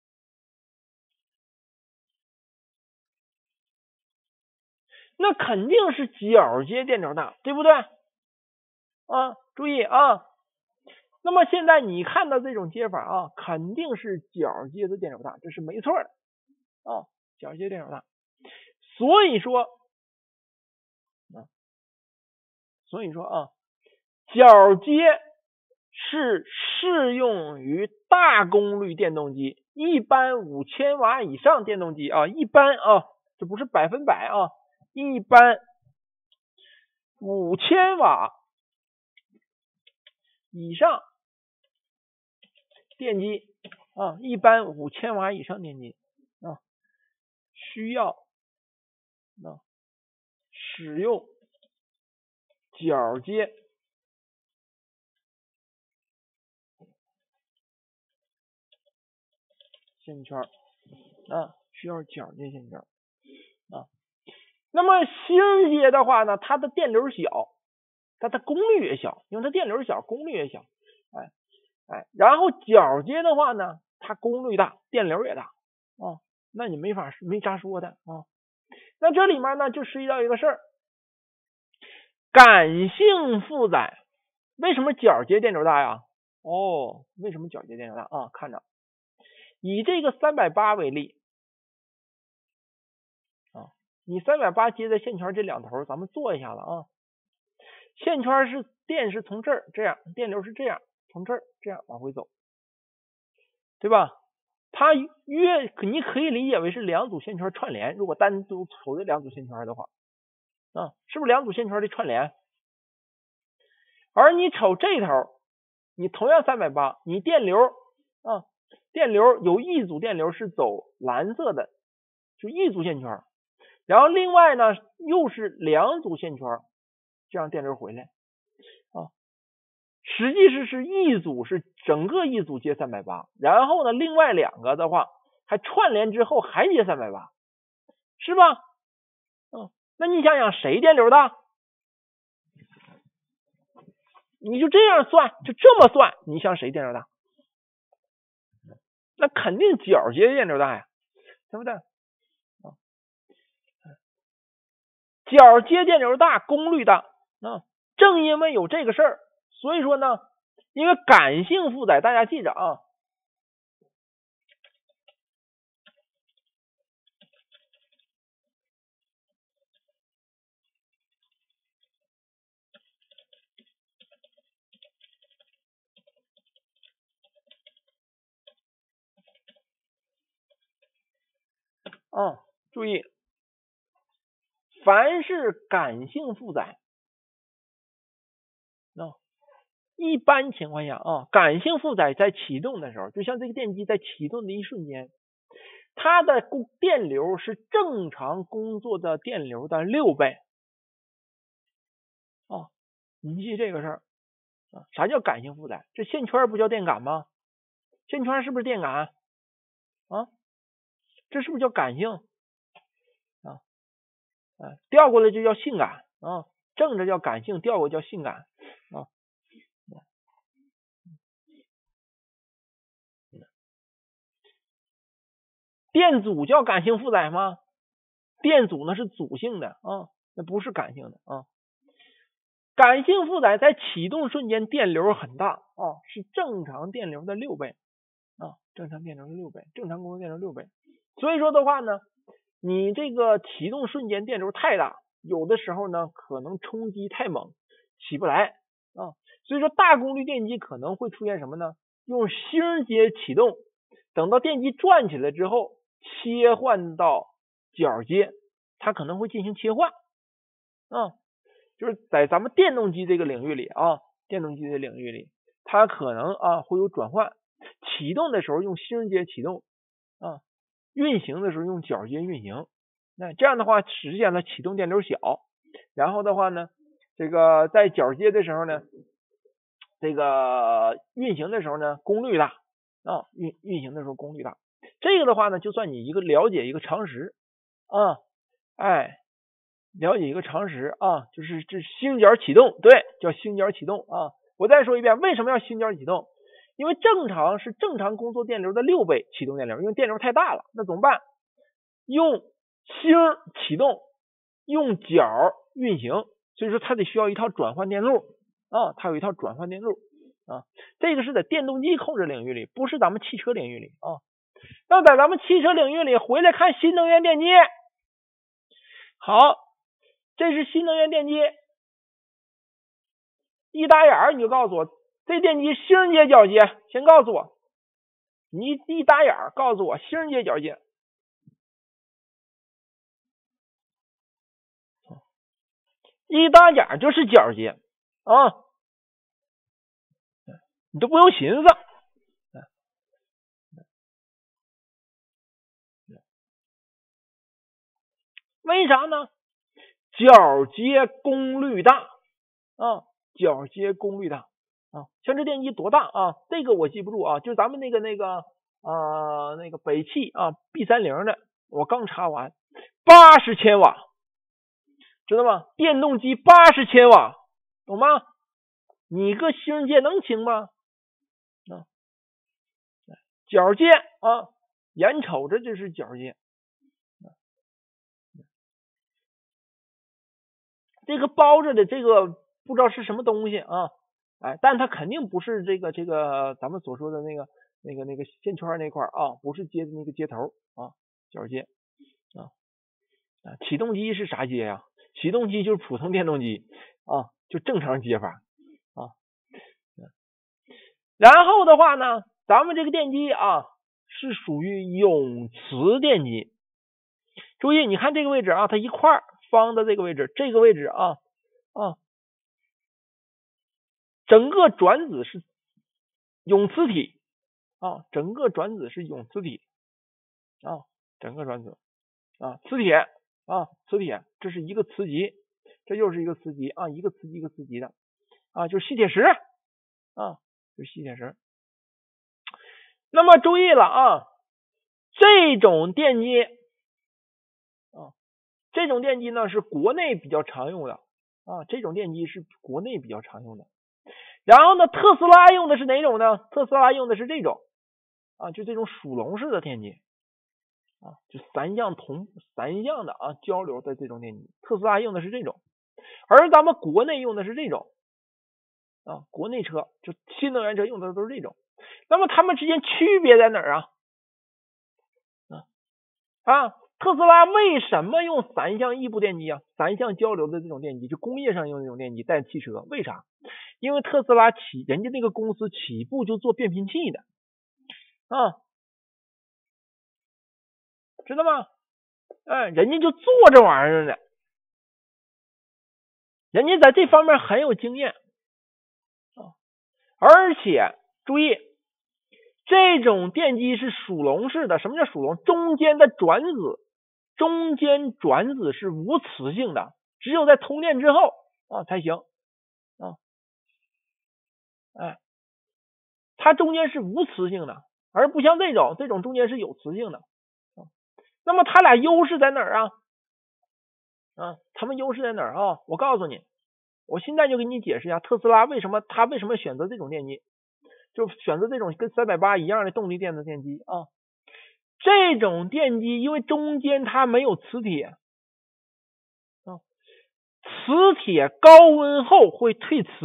那肯定是角阶电流大，对不对？啊，注意啊。那么现在你看到这种接法啊，肯定是角阶的电流大，这是没错的啊，角阶电流大。所以说，啊，所以说啊，角阶是适用于大功率电动机，一般五千瓦以上电动机啊，一般啊，这不是百分百啊，一般五千瓦以上电机啊，一般五千瓦以上电机啊，需要啊使用角阶线圈啊，需要角阶线圈啊。那么星阶的话呢，它的电流小，它的功率也小，因为它电流小，功率也小，哎哎，然后角阶的话呢，它功率大，电流也大啊，那你没法没啥说的啊。那这里面呢就涉及到一个事儿，感性负载，为什么角阶电流大呀？哦，为什么角阶电流大啊？看着，以这个三百八为例啊，你三百八接在线圈这两头，咱们做一下子啊。线圈是电是从这儿这样，电流是这样，从这儿这样往回走，对吧？它越你可以理解为是两组线圈串联，如果单独瞅这两组线圈的话，啊，是不是两组线圈的串联？而你瞅这头，你同样三百八，你电流啊，电流有一组电流是走蓝色的，就一组线圈，然后另外呢又是两组线圈，这样电流回来啊。实际是是一组是整个一组接三百八，然后呢另外两个的话还串联之后还接三百八，是吧？嗯，那你想想谁电流大？你就这样算，就这么算，你想谁电流大？那肯定角阶电流大呀，对不对？角阶电流大，功率大啊。正因为有这个事儿，所以说呢，因为感性负载，大家记着啊。啊，注意，凡是感性负载，啊，一般情况下啊，感性负载在启动的时候，就像这个电机在启动的一瞬间，它的电流是正常工作的电流的六倍。哦，你记这个事儿啊？啥叫感性负载？这线圈不叫电感吗？线圈是不是电感啊？这是不是叫感性啊？啊，调过来就叫性感啊，正着叫感性，调过来叫性感啊。电阻叫感性负载吗？电阻那是阻性的啊，那不是感性的啊。感性负载在启动瞬间电流很大啊，是正常电流的六倍啊，正常电流的六倍，正常工作电流六倍。所以说的话呢，你这个启动瞬间电流太大，有的时候呢可能冲击太猛，起不来啊。所以说大功率电机可能会出现什么呢？用星阶启动，等到电机转起来之后，切换到角阶，它可能会进行切换啊。就是在咱们电动机这个领域里啊，电动机的领域里，它可能啊会有转换， 启动的时候用星阶启动啊，运行的时候用角阶运行。那这样的话，实现了启动电流小，然后的话呢，这个在角阶的时候呢，这个运行的时候呢，功率大啊，运运行的时候功率大。这个的话呢，就算你一个了解一个常识啊，哎，了解一个常识啊，就是这星角启动，对，叫星角启动啊。我再说一遍，为什么要星角启动？因为正常是正常工作电流的六倍启动电流，因为电流太大了，那怎么办？用星启动，用角运行，所以说它得需要一套转换电路啊，它有一套转换电路啊。这个是在电动机控制领域里，不是咱们汽车领域里啊。那在咱们汽车领域里，回来看新能源电机。好，这是新能源电机，一打眼你就告诉我这电机星阶角阶，先告诉我，你一打眼告诉我星阶角阶。一打眼就是角阶啊，你都不用寻思。为啥呢？角阶功率大啊，角阶功率大啊。像这电机多大啊？这个我记不住啊，就咱们那个那个啊那个北汽啊 B 三十 的，我刚查完，八十千瓦。知道吗？电动机八十千瓦，懂吗？你个星阶能轻吗？啊，角阶啊，眼瞅着就是角阶。这个包着的这个不知道是什么东西啊，哎，但它肯定不是这个这个咱们所说的那个那个那个线圈那块啊，不是接那个接头啊，角阶啊啊，启动机是啥阶呀？启动机就是普通电动机啊，就正常接法啊。然后的话呢，咱们这个电机啊是属于永磁电机。注意，你看这个位置啊，它一块方的这个位置，这个位置啊啊，整个转子是永磁体啊，整个转子是永磁体啊，整个转子啊，磁铁。啊，磁铁，这是一个磁极，这又是一个磁极啊，一个磁极一个磁极的啊，就是吸铁石啊，就是吸铁石。那么注意了啊，这种电机啊，这种电机呢是国内比较常用的啊，这种电机是国内比较常用的。然后呢，特斯拉用的是哪种呢？特斯拉用的是这种啊，就这种属龙式的电机。啊，就三相同三相的啊交流的这种电机，特斯拉用的是这种，而咱们国内用的是这种啊，国内车就新能源车用的都是这种。那么它们之间区别在哪儿啊？啊啊，特斯拉为什么用三相异步电机啊？三相交流的这种电机，就工业上用的这种电机带汽车，为啥？因为特斯拉起人家那个公司起步就做变频器的啊。知道吗？哎，人家就做这玩意儿的，人家在这方面很有经验啊。而且注意，这种电机是属龙式的。什么叫属龙？中间的转子，中间转子是无磁性的，只有在通电之后啊才行啊。哎，它中间是无磁性的，而不像这种，这种中间是有磁性的。那么它俩优势在哪儿啊？啊，他们优势在哪儿啊？我告诉你，我现在就给你解释一下特斯拉为什么它为什么选择这种电机，就选择这种跟三百八一样的动力电子电机啊。这种电机因为中间它没有磁铁啊，磁铁高温后会退磁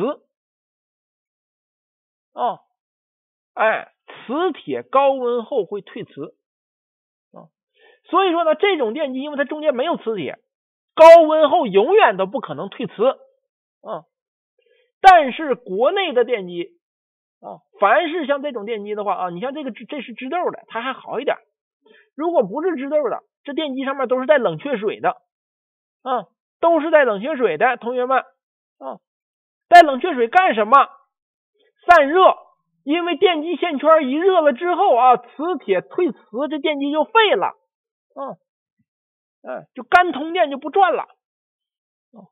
啊，哎，磁铁高温后会退磁。所以说呢，这种电机因为它中间没有磁铁，高温后永远都不可能退磁啊。但是国内的电机啊，凡是像这种电机的话啊，你像这个这是支豆的，它还好一点。如果不是支豆的，这电机上面都是带冷却水的啊，都是带冷却水的，同学们啊，带冷却水干什么？散热因为电极线圈一热了之后啊，磁铁退磁，这电极就废了，嗯，哎，就干通电就不转了，嗯，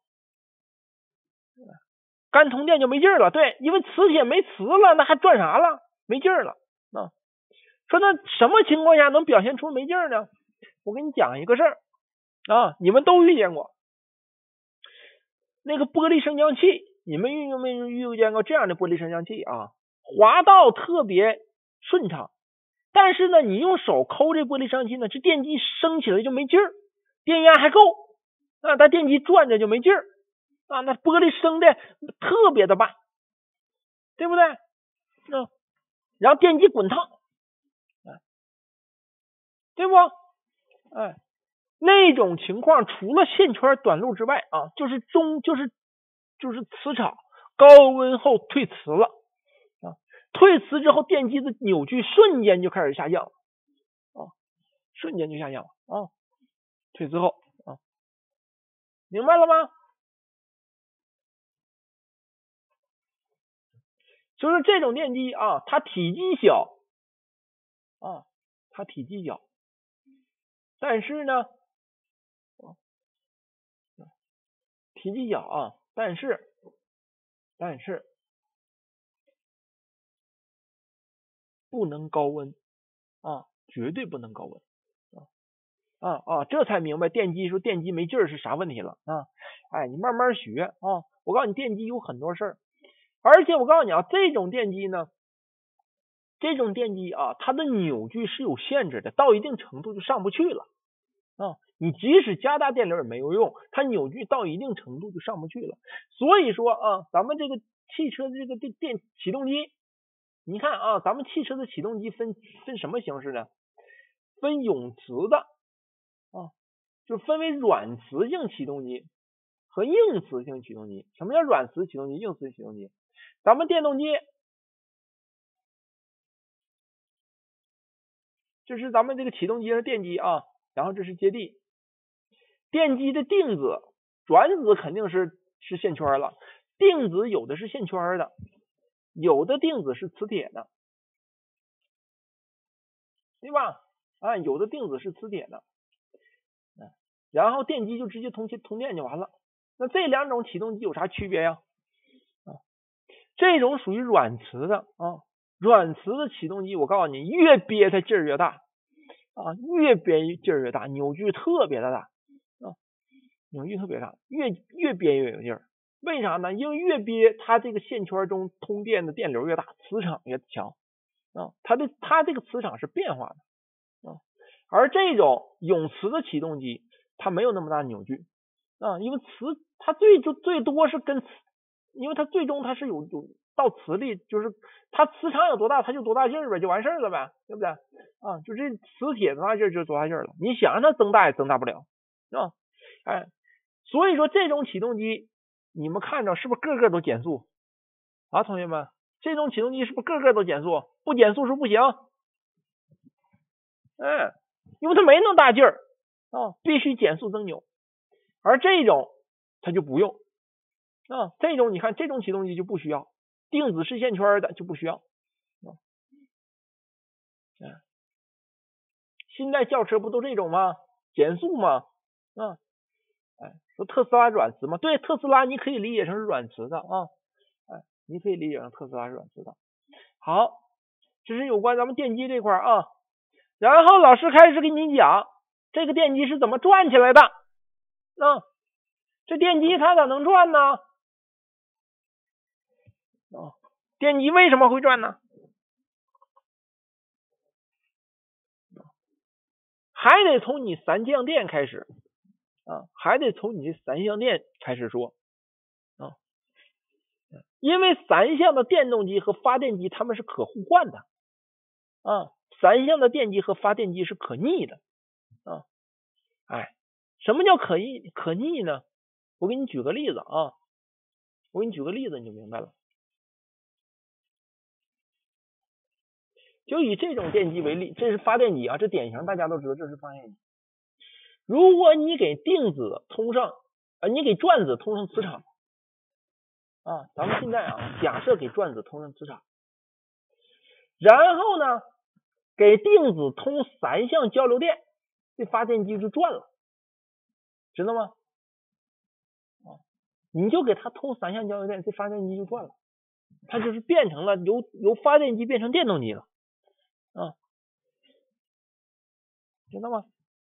干通电就没劲儿了。对，因为磁铁没磁了，那还转啥了？没劲儿了。啊，说那什么情况下能表现出没劲儿呢？我给你讲一个事儿啊，你们都遇见过。那个玻璃升降器，你们遇没遇见过这样的玻璃升降器啊？滑道特别顺畅，但是呢，你用手抠这玻璃升降器呢，这电机升起来就没劲儿，电压还够啊，但电机转着就没劲儿啊，那玻璃升的特别的慢，对不对？嗯，然后电机滚烫，哎，对不？哎，那种情况除了线圈短路之外啊，就是中就是就是磁场高温后退磁了啊，退磁之后电机的扭矩瞬间就开始下降了啊，瞬间就下降了啊，退磁后啊，明白了吗？就是这种电机啊，它体积小啊，它体积小，但是呢，体积小啊，但是但是不能高温啊，绝对不能高温啊啊啊！这才明白电机说电机没劲儿是啥问题了啊！哎，你慢慢学啊！我告诉你，电机有很多事儿，而且我告诉你啊，这种电机呢，这种电机啊，它的扭矩是有限制的，到一定程度就上不去了啊！你即使加大电流也没有用，它扭矩到一定程度就上不去了。所以说啊，咱们这个汽车的这个电电启动机，你看啊，咱们汽车的启动机分分什么形式呢？分永磁的啊，就分为软磁性启动机和硬磁性启动机。什么叫软磁启动机、硬磁启动机？咱们电动机，这是咱们这个启动机是电机啊，然后这是接地。电机的定子、转子肯定是是线圈了，定子有的是线圈的，有的定子是磁铁的，对吧？啊，有的定子是磁铁的，然后电机就直接通通电就完了。那这两种启动机有啥区别呀？啊，这种属于软磁的啊，软磁的启动机，我告诉你，越憋它劲儿越大啊，越憋劲儿越大，扭矩特别的大啊，扭矩特别大，越越憋越有劲儿。为啥呢？因为越憋，它这个线圈中通电的电流越大，磁场越强啊，它的它这个磁场是变化的啊，而这种永磁的启动机，它没有那么大扭矩啊，因为磁它最就最多是跟磁，因为它最终它是有有到磁力，就是它磁场有多大，它就多大劲儿呗，就完事儿了呗，对不对啊？就这磁铁多大劲儿就多大劲儿了，你想让它增大也增大不了啊，哎，所以说这种启动机，你们看着是不是个个都减速啊？同学们，这种启动机是不是个个都减速？不减速是不行，嗯，因为它没那么大劲儿啊，必须减速增扭。而这种它就不用啊，这种你看这种启动机就不需要，定子式线圈的就不需要啊。现在轿车不都这种吗？减速吗？啊，哎，说特斯拉软磁吗？对，特斯拉你可以理解成是软磁的啊，哎，你可以理解成特斯拉是软磁的。好，这是有关咱们电机这块啊。然后老师开始给你讲这个电机是怎么转起来的。啊，这电机它咋能转呢？啊，电机为什么会转呢？还得从你三相电开始啊，还得从你三相电开始说啊，因为三相的电动机和发电机它们是可互换的啊，三相的电机和发电机是可逆的啊，哎，什么叫可逆可逆呢？我给你举个例子啊，我给你举个例子你就明白了。就以这种电机为例，这是发电机啊，这典型大家都知道这是发电机。如果你给定子通上啊，你给转子通上磁场啊，咱们现在啊，假设给转子通上磁场， 然后呢给定子通三相交流电，这发电机就转了，知道吗？你就给它通三相交流电，这发电机就转了，它就是变成了由由发电机变成电动机了啊，知道吗？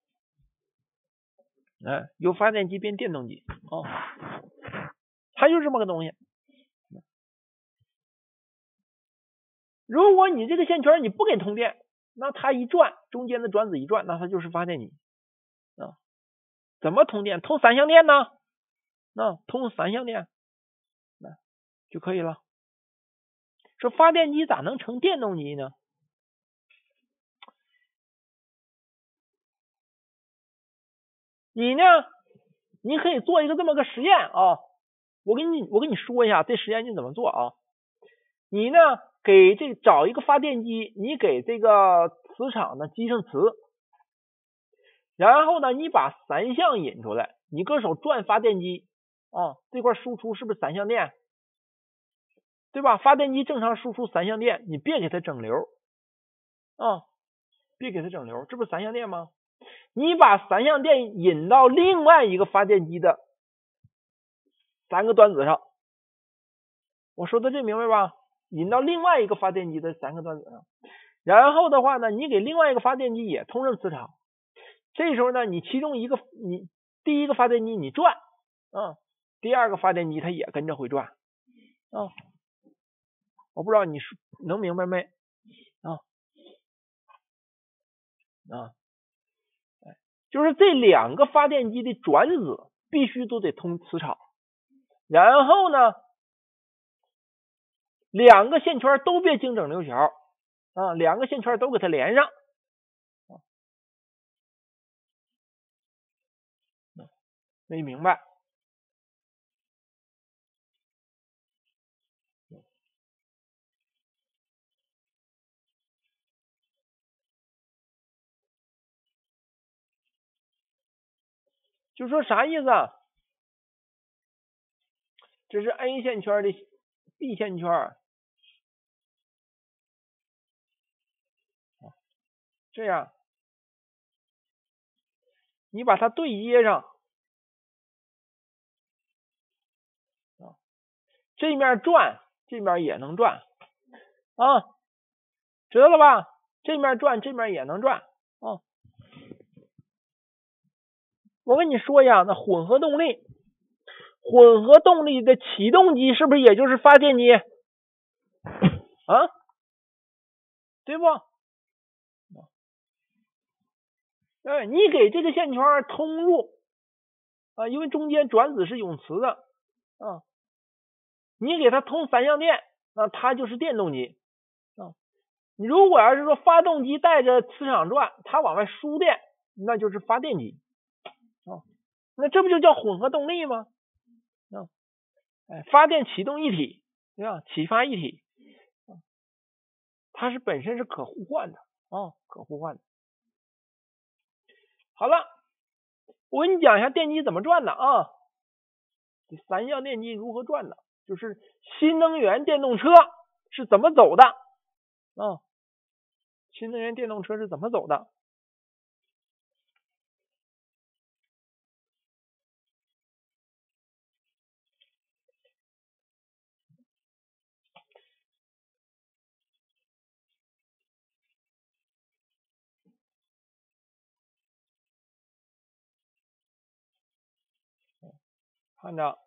哎，由发电机变电动机啊，它就这么个东西。如果你这个线圈你不给通电，那它一转，中间的转子一转，那它就是发电机啊。怎么通电？通三相电呢？那、啊、通三相电那、啊、就可以了。说发电机咋能成电动机呢？你呢，你可以做一个这么个实验啊。我跟你我跟你说一下这实验你怎么做啊。你呢给这找一个发电机，你给这个磁场呢击上磁，然后呢你把三相引出来，你搁手转发电机啊，这块输出是不是三相电？对吧？发电机正常输出三相电，你别给它整流啊，别给它整流，这不是三相电吗？你把三相电引到另外一个发电机的三个端子上，我说的这明白吧？引到另外一个发电机的三个端子上，然后的话呢，你给另外一个发电机也通上磁场，这时候呢，你其中一个你第一个发电机你转啊，第二个发电机它也跟着会转啊。我不知道你能明白没啊？啊，就是这两个发电机的转子必须都得通磁场，然后呢，两个线圈都别经整流桥啊，两个线圈都给它连上。没明白？就说啥意思啊？这是 A 线圈的 B 线圈，这样你把它对接上，这面转，这面也能转啊，知道了吧？这面转，这面也能转啊。我跟你说呀，那混合动力，混合动力的启动机是不是也就是发电机啊？对不？哎，你给这个线圈通入啊，因为中间转子是永磁的啊，你给它通三相电，那它就是电动机啊。你如果要是说发动机带着磁场转，它往外输电，那就是发电机啊。那这不就叫混合动力吗？啊，哎，发电启动一体，对吧？启发一体，它是本身是可互换的啊，可互换的。好了，我给你讲一下电机怎么转的啊。这三相电机如何转的？就是新能源电动车是怎么走的啊？新能源电动车是怎么走的？看着，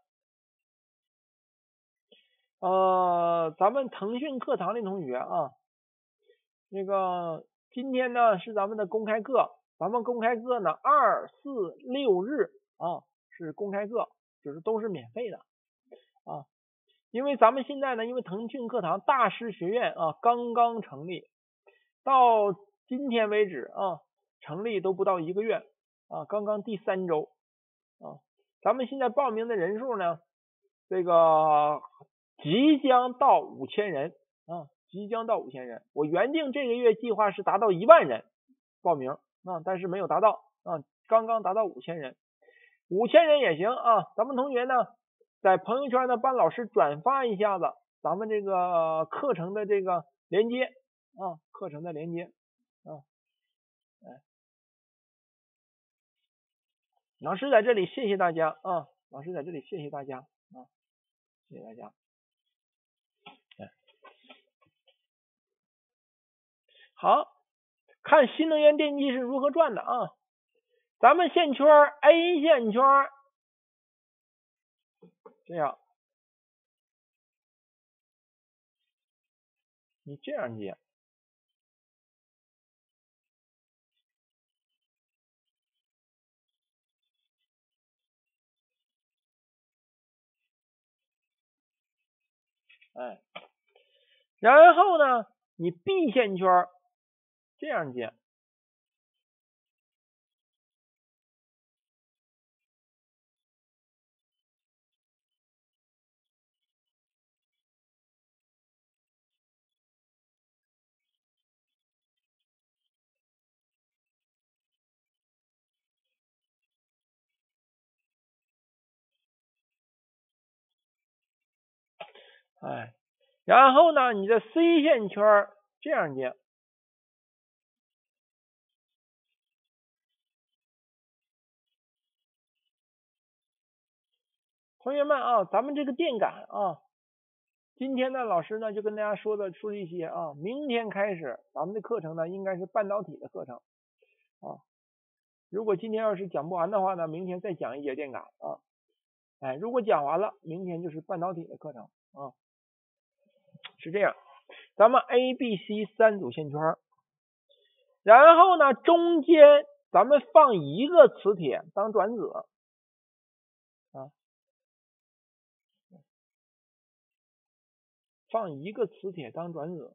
呃，咱们腾讯课堂的同学啊，那个今天呢是咱们的公开课，咱们公开课呢二四六日啊是公开课，就是都是免费的啊。因为咱们现在呢，因为腾讯课堂大师学院啊刚刚成立，到今天为止啊成立都不到一个月啊，刚刚第三周啊。咱们现在报名的人数呢，这个即将到五千人啊，即将到五千人。我原定这个月计划是达到一万人报名啊，但是没有达到啊，刚刚达到五千人，五千人也行啊。咱们同学呢，在朋友圈呢帮老师转发一下子咱们这个课程的这个连接啊，课程的连接啊，哎，老师在这里谢谢大家啊，老师在这里谢谢大家啊，谢谢大家。哎，好，看新能源电机是如何转的啊。咱们线圈 A 线圈这样，你这样接，哎，然后呢，你 B 线圈这样接，哎，然后呢，你的 C 线圈这样接。同学们啊，咱们这个电感啊，今天呢，老师呢就跟大家说的说这些啊，明天开始咱们的课程呢应该是半导体的课程啊。如果今天要是讲不完的话呢，明天再讲一节电感啊。哎，如果讲完了，明天就是半导体的课程啊。是这样，咱们 A、B、C 三组线圈，然后呢中间咱们放一个磁铁当转子啊，放一个磁铁当转子。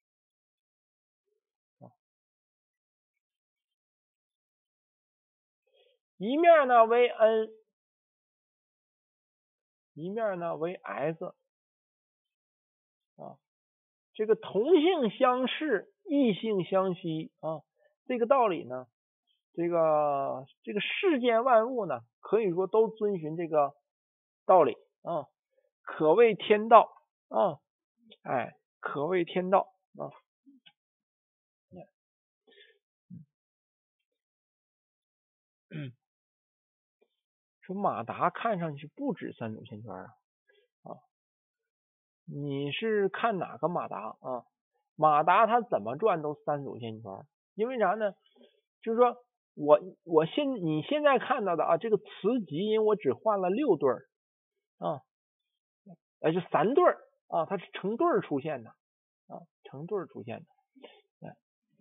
一面呢为 N， 一面呢为 S 啊，这个同性相斥，异性相吸啊，这个道理呢，这个这个世间万物呢，可以说都遵循这个道理啊，可谓天道啊，哎，可谓天道啊。说马达看上去不止三组线圈啊，啊，你是看哪个马达啊？马达它怎么转都三组线圈，因为啥呢？就是说我我现你现在看到的啊，这个磁极因我只换了六对儿啊，呃就三对儿啊，它是成对儿出现的啊，成对儿出现的，哎，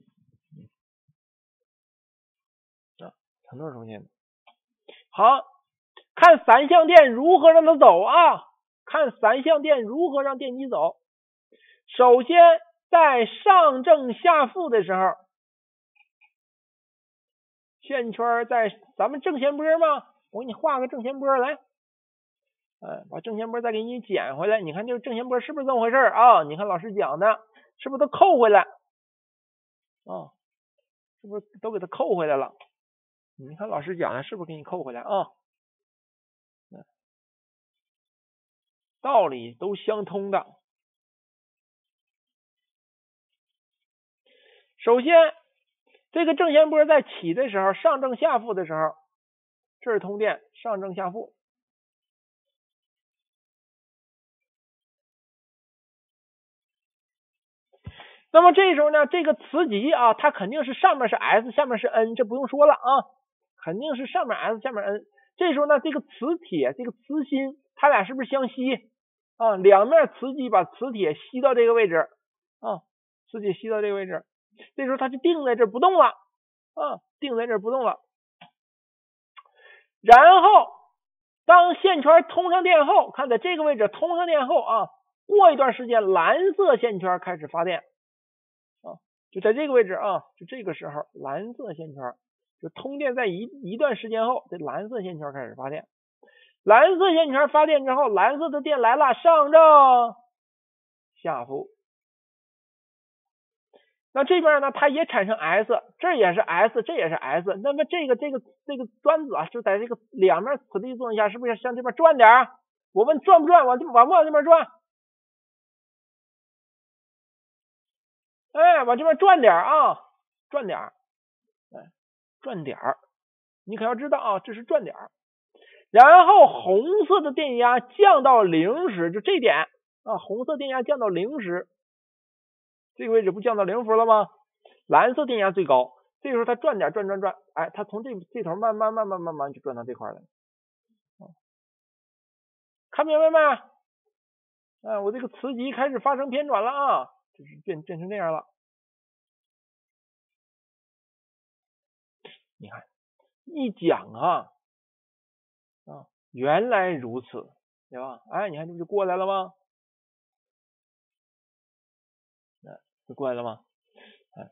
啊，成对儿出现的。好，看三相电如何让它走啊？看三相电如何让电机走。首先在上正下负的时候，线圈在咱们正弦波嘛，我给你画个正弦波来，呃，把正弦波再给你捡回来。你看这个正弦波是不是这么回事啊？你看老师讲的，是不是都扣回来啊？是不是都给它扣回来了？你看老师讲的是不是给你扣回来啊？道理都相通的。首先，这个正弦波在起的时候，上正下负的时候，这是通电，上正下负。那么这时候呢，这个磁极啊，它肯定是上面是 S， 下面是 N， 这不用说了啊，肯定是上面 S， 下面 N。这时候呢，这个磁铁，这个磁芯，它俩是不是相吸啊？两面磁极把磁铁吸到这个位置啊，磁铁吸到这个位置，这时候它就定在这不动了啊，定在这不动了。然后当线圈通上电后，看在这个位置通上电后啊，过一段时间蓝色线圈开始发电啊，就在这个位置啊，就这个时候蓝色线圈就通电，在一一段时间后，这蓝色线圈开始发电。蓝色线圈发电之后，蓝色的电来了，上正下负。那这边呢，它也产生 S， 这也是 S， 这也是 S。那么这个这个这个端子啊，就在这个两面磁力作用下，是不是向这边转点？我问转不转？往往不往这边转？ 哎，往这边转点啊，转点，哎，转点，你可要知道啊，这是转点。然后红色的电压降到零时，就这点啊，红色电压降到零时，这个位置不降到零伏了吗？蓝色电压最高，这个时候它转点转转转，哎，它从这这头慢慢慢慢慢慢就转到这块了，看明白没？哎，我这个磁极开始发生偏转了啊，就是变变成这样了。你看一讲啊啊，原来如此，对吧？哎，你看这不就过来了吗？哎，就过来了吗？哎，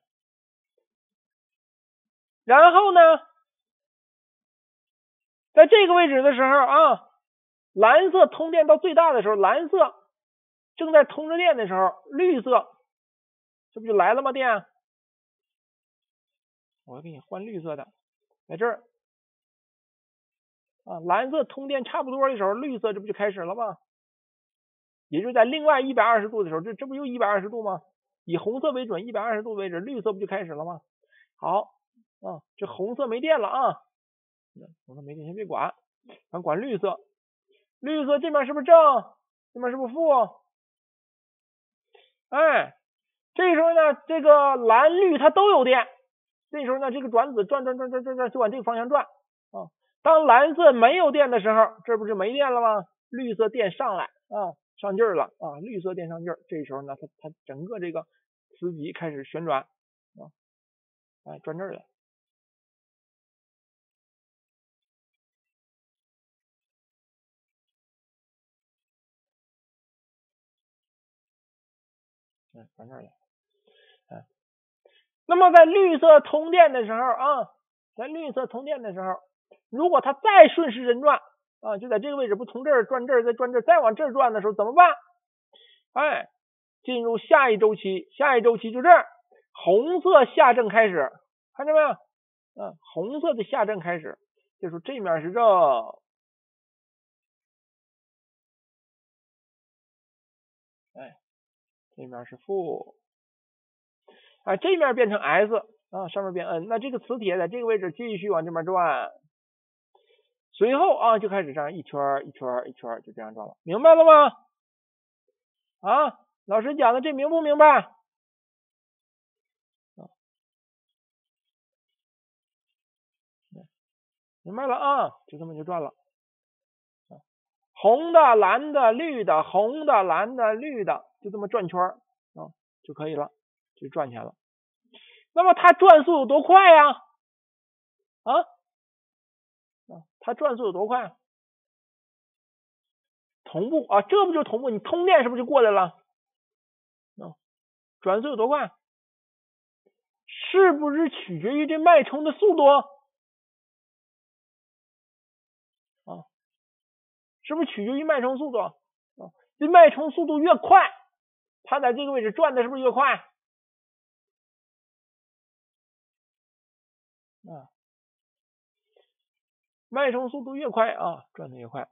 然后呢，在这个位置的时候啊，蓝色通电到最大的时候，蓝色正在通着电的时候，绿色这不就来了吗？电，我给你换绿色的，在这儿啊，蓝色通电差不多的时候，绿色这不就开始了吗？也就是在另外一百二十度的时候，这这不就一百二十度吗？以红色为准，一百二十度为止，绿色不就开始了吗？好啊，这红色没电了啊，红色没电先别管，咱管绿色。绿色这边是不是正？这边是不是负？哎，这时候呢，这个蓝绿它都有电。这时候呢，这个转子转转转转转转就往这个方向转啊。当蓝色没有电的时候，这不是没电了吗？绿色电上来啊，上劲儿了啊，绿色电上劲儿。这时候呢，它它整个这个磁极开始旋转啊，哎，转这儿了。嗯，转这儿了。哎，那么在绿色通电的时候啊，在绿色通电的时候，如果它再顺时针转啊，就在这个位置，不从这儿转这儿，再转这儿，再往这儿转的时候怎么办？哎，进入下一周期，下一周期就这儿，红色下正开始，看见没有？嗯，红色的下正开始，这时候这面是正，哎，这面是负，哎，这面变成 S 啊，上面变 N， 那这个磁铁在这个位置继续往这边转，随后啊就开始这样一圈一圈一圈就这样转了，明白了吗？啊，老师讲的这明不明白？啊，明白了啊，就这么就转了。红的、蓝的、绿的，红的、蓝的、绿的，就这么转圈啊就可以了，就转起来了。那么它转速有多快呀？啊，它转速有多快？同步啊，这不就同步？你通电是不是就过来了？啊，转速有多快？是不是取决于这脉冲的速度？啊，是不是取决于脉冲速度？啊，这脉冲速度越快，它在这个位置转的是不是越快？啊，脉冲速度越快啊，转的越快。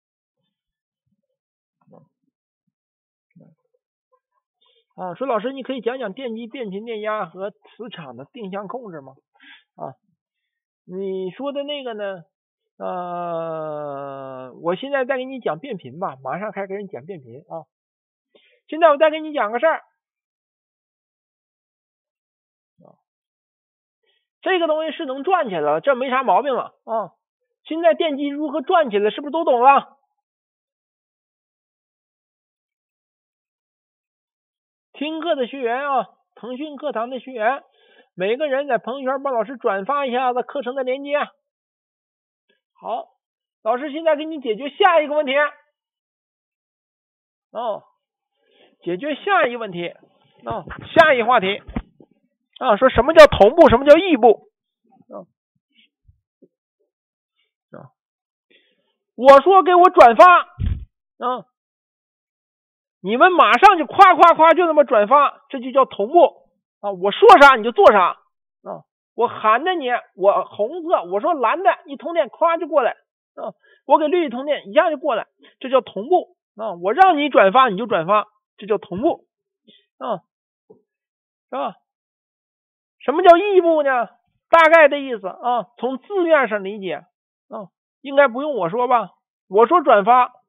啊，说老师，你可以讲讲电机变频电压和磁场的定向控制吗？啊，你说的那个呢？呃，我现在再给你讲变频吧，马上开始给你讲变频啊。现在我再给你讲个事儿，啊，这个东西是能转起来了，这没啥毛病了啊。现在电机如何转起来，是不是都懂了？听课的学员啊，腾讯课堂的学员，每个人在朋友圈帮老师转发一下子课程的链接。好，老师现在给你解决下一个问题。哦，解决下一个问题。哦，下一个话题。啊，说什么叫同步，什么叫异步？啊，啊，我说给我转发，啊，你们马上就夸夸夸就那么转发，这就叫同步啊！我说啥你就做啥啊！我喊着你，我红色，我说蓝的，一通电夸就过来啊！我给绿一通电一下就过来，这叫同步啊！我让你转发你就转发，这叫同步啊！ 是吧？什么叫异步呢？大概的意思啊，从字面上理解啊，应该不用我说吧？我说转发啊，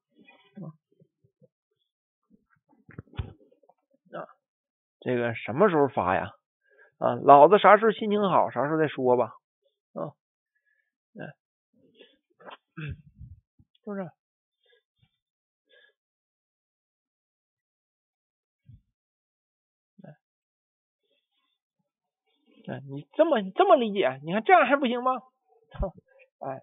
这个什么时候发呀？啊，老子啥时候心情好，啥时候再说吧。啊，嗯，是不是？哎，你这么这么理解，你看这样还不行吗？哎，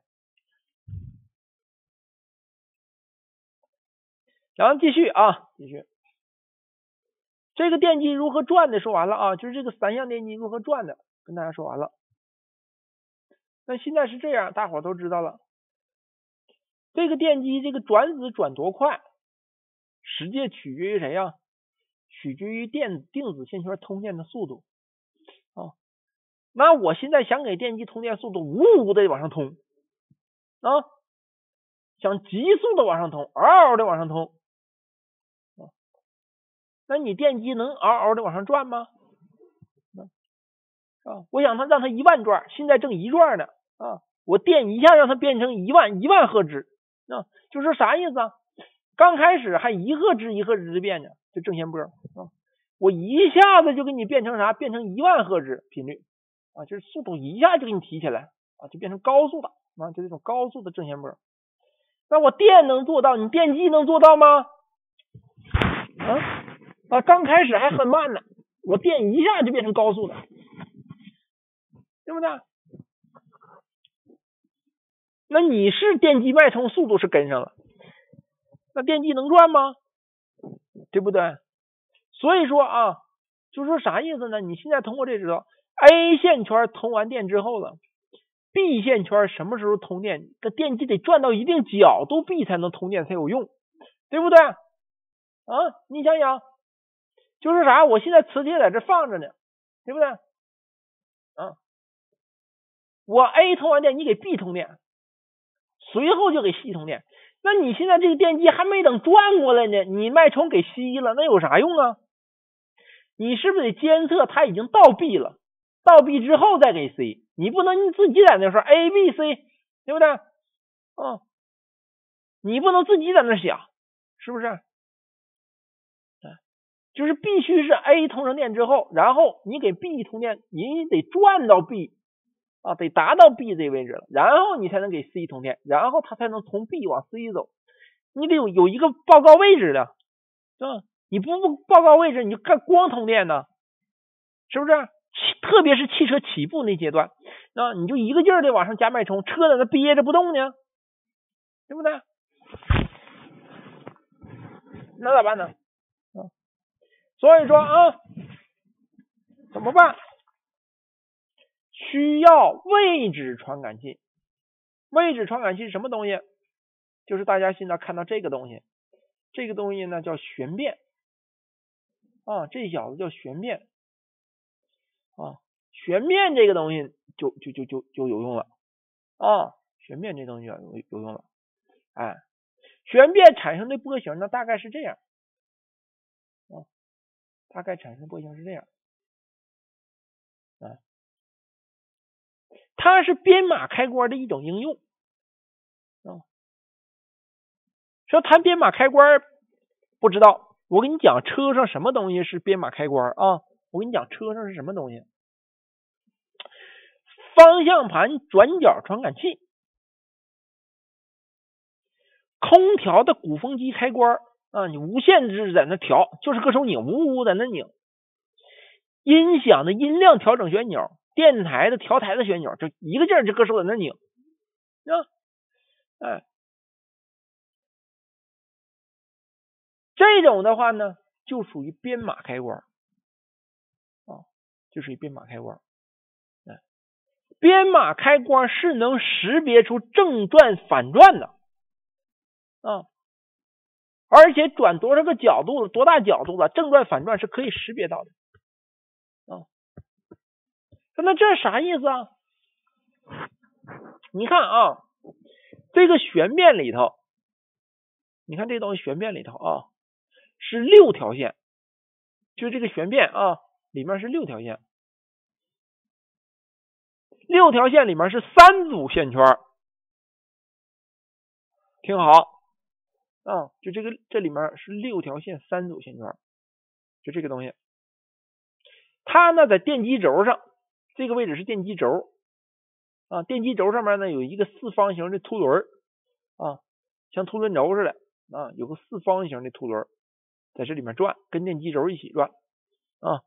然后继续啊，继续。这个电机如何转的说完了啊，就是这个三相电机如何转的，跟大家说完了。那现在是这样，大伙都知道了。这个电机这个转子转多快，实际取决于谁呀？取决于电定子线圈通电的速度啊。那我现在想给电机通电速度呜呜的往上通啊，想急速的往上通，嗷嗷的往上通啊，那你电机能嗷嗷的往上转吗？啊，我想它让它一万转，现在正一转呢啊，我电一下让它变成一万一万赫兹啊，就是啥意思啊？刚开始还一赫兹一赫兹的变呢，就正弦波啊，我一下子就给你变成啥？变成一万赫兹频率啊，就是速度一下就给你提起来啊，就变成高速的啊，就这种高速的正弦波。那我电能做到，你电机能做到吗？啊啊，刚开始还很慢呢，我电一下就变成高速的，对不对？那你是电机脉冲速度是跟上了，那电机能转吗？对不对？所以说啊，就是说啥意思呢？你现在通过这知道 A 线圈通完电之后了 ，B 线圈什么时候通电？这电机得转到一定角度 B 才能通电才有用，对不对？啊，你想想，就是啥？我现在磁铁在这放着呢，对不对？啊，我 A 通完电，你给 B 通电，随后就给 C 通电。那你现在这个电机还没等转过来呢，你脉冲给 C 了，那有啥用啊？你是不是得监测它已经到 B 了？到 B 之后再给 C， 你不能你自己在那说 A B C， 对不对？哦，你不能自己在那想，是不是？就是必须是 A 通上电之后，然后你给 B 通电，你得转到 B 啊，得达到 B 这位置了，然后你才能给 C 通电，然后它才能从 B 往 C 走。你得有有一个报告位置的，对吧？你不报告位置，你就看光通电呢，是不是？特别是汽车起步那阶段啊，你就一个劲儿的往上加脉冲，车在那憋着不动呢，对不对？那咋办呢？啊，所以说啊，怎么办？需要位置传感器。位置传感器是什么东西？就是大家现在看到这个东西，这个东西呢叫旋变啊，这小子叫旋变啊，旋变这个东西就就就就就有用了啊，旋变这东西有有用了，哎，旋变产生的波形呢大概是这样啊，大概产生的波形是这样啊，它是编码开关的一种应用啊。说谈编码开关不知道，我跟你讲车上什么东西是编码开关啊？我跟你讲车上是什么东西？方向盘转角传感器，空调的鼓风机开关啊，你无限制在那调，就是搁手拧，呜呜在那拧。音响的音量调整旋钮，电台的调台的旋钮，就一个劲儿就搁手在那拧啊，哎，这种的话呢，就属于编码开关啊，就属于编码开关。哎，编码开关是能识别出正转反转的啊，而且转多少个角度了，多大角度了，正转反转是可以识别到的啊。那这是啥意思啊？你看啊，这个旋变里头，你看这东西旋变里头啊，是六条线，就这个旋变啊， 里面是六条线，六条线里面是三组线圈，听好啊，就这个这里面是六条线三组线圈，就这个东西，它呢在电机轴上，这个位置是电机轴啊，电机轴上面呢有一个四方形的凸轮啊，像凸轮轴似的啊，有个四方形的凸轮在这里面转，跟电机轴一起转啊，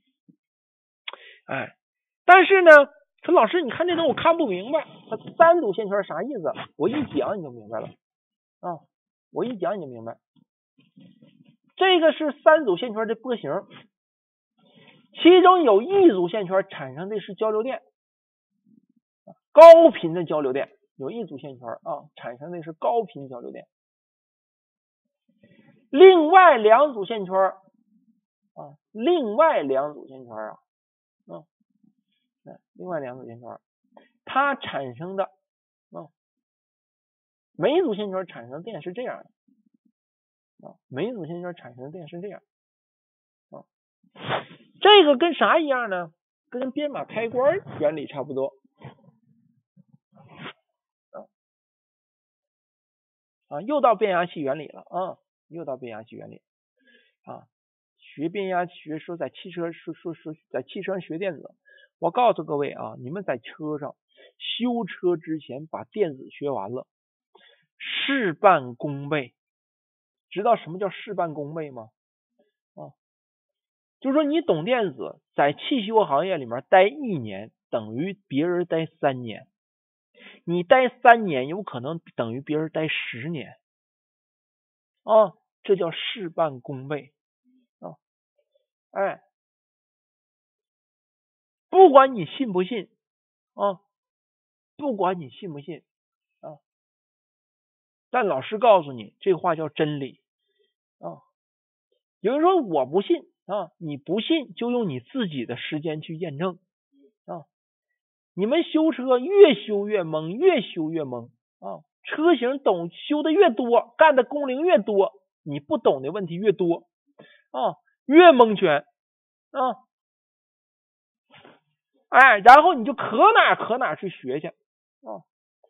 哎，但是呢，说老师，你看这东西我看不明白，它三组线圈啥意思？我一讲你就明白了啊，我一讲你就明白，这个是三组线圈的波形，其中有一组线圈产生的是交流电，高频的交流电，有一组线圈啊产生的是高频交流电，另外两组线圈啊，另外两组线圈啊，嗯，另外两组线圈，它产生的啊，每一组线圈产生的电是这样的啊，每一组线圈产生的电是这样啊，这个跟啥一样呢？跟编码开关原理差不多啊，又到变压器原理了啊，又到变压器原理啊。学变压器学说在汽车说说说在汽车上学电子，我告诉各位啊，你们在车上修车之前把电子学完了，事半功倍。知道什么叫事半功倍吗？啊，就是说你懂电子，在汽修行业里面待一年等于别人待三年，你待三年有可能等于别人待十年啊，这叫事半功倍啊！哎，不管你信不信啊，不管你信不信啊，但老师告诉你，这话叫真理啊。有人说我不信啊，你不信就用你自己的时间去验证啊。你们修车越修越懵，越修越懵啊！车型懂修的越多，干的工龄越多，你不懂的问题越多啊，越蒙圈啊！哎，然后你就可哪可哪去学去啊！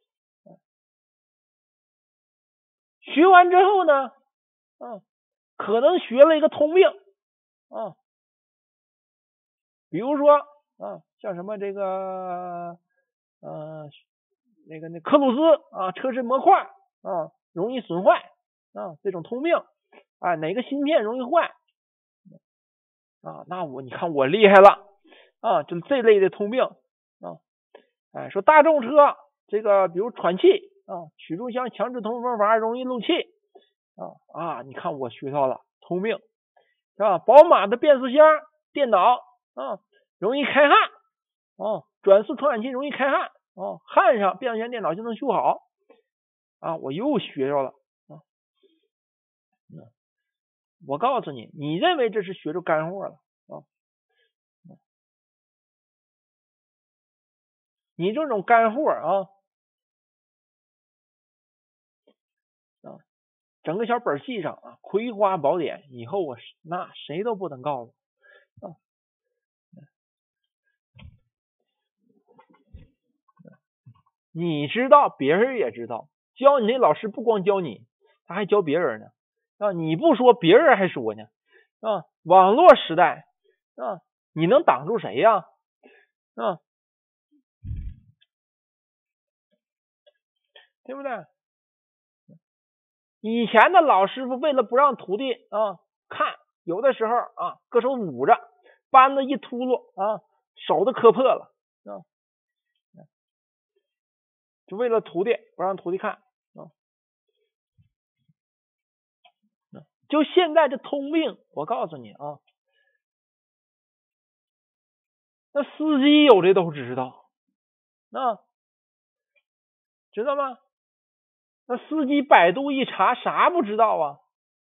学完之后呢，啊，可能学了一个通病啊，比如说啊，像什么这个呃那个那克鲁兹啊，车身模块啊容易损坏啊，这种通病啊，哪个芯片容易坏啊？那我你看我厉害了啊，就这类的通病啊，哎，说大众车这个比如喘气啊，曲轴箱强制通风阀容易漏气啊啊，你看我学到了通病是吧？宝马的变速箱电脑啊容易开汗啊，转速传感器容易开汗啊，焊上变速箱电脑就能修好啊，我又学着了啊。我告诉你，你认为这是学着干货了啊？你这种干货啊啊，整个小本系上啊，葵花宝典，以后我那谁都不能告诉啊。你知道，别人也知道，教你那老师不光教你，他还教别人呢啊！你不说，别人还说呢啊！网络时代啊，你能挡住谁呀？啊，对不对？以前的老师傅为了不让徒弟啊看，有的时候啊，搁手捂着，扳子一秃噜啊，手都磕破了啊，就为了徒弟不让徒弟看啊。就现在这通病，我告诉你啊，那司机有的都知道，啊，知道吗？那司机百度一查，啥不知道啊？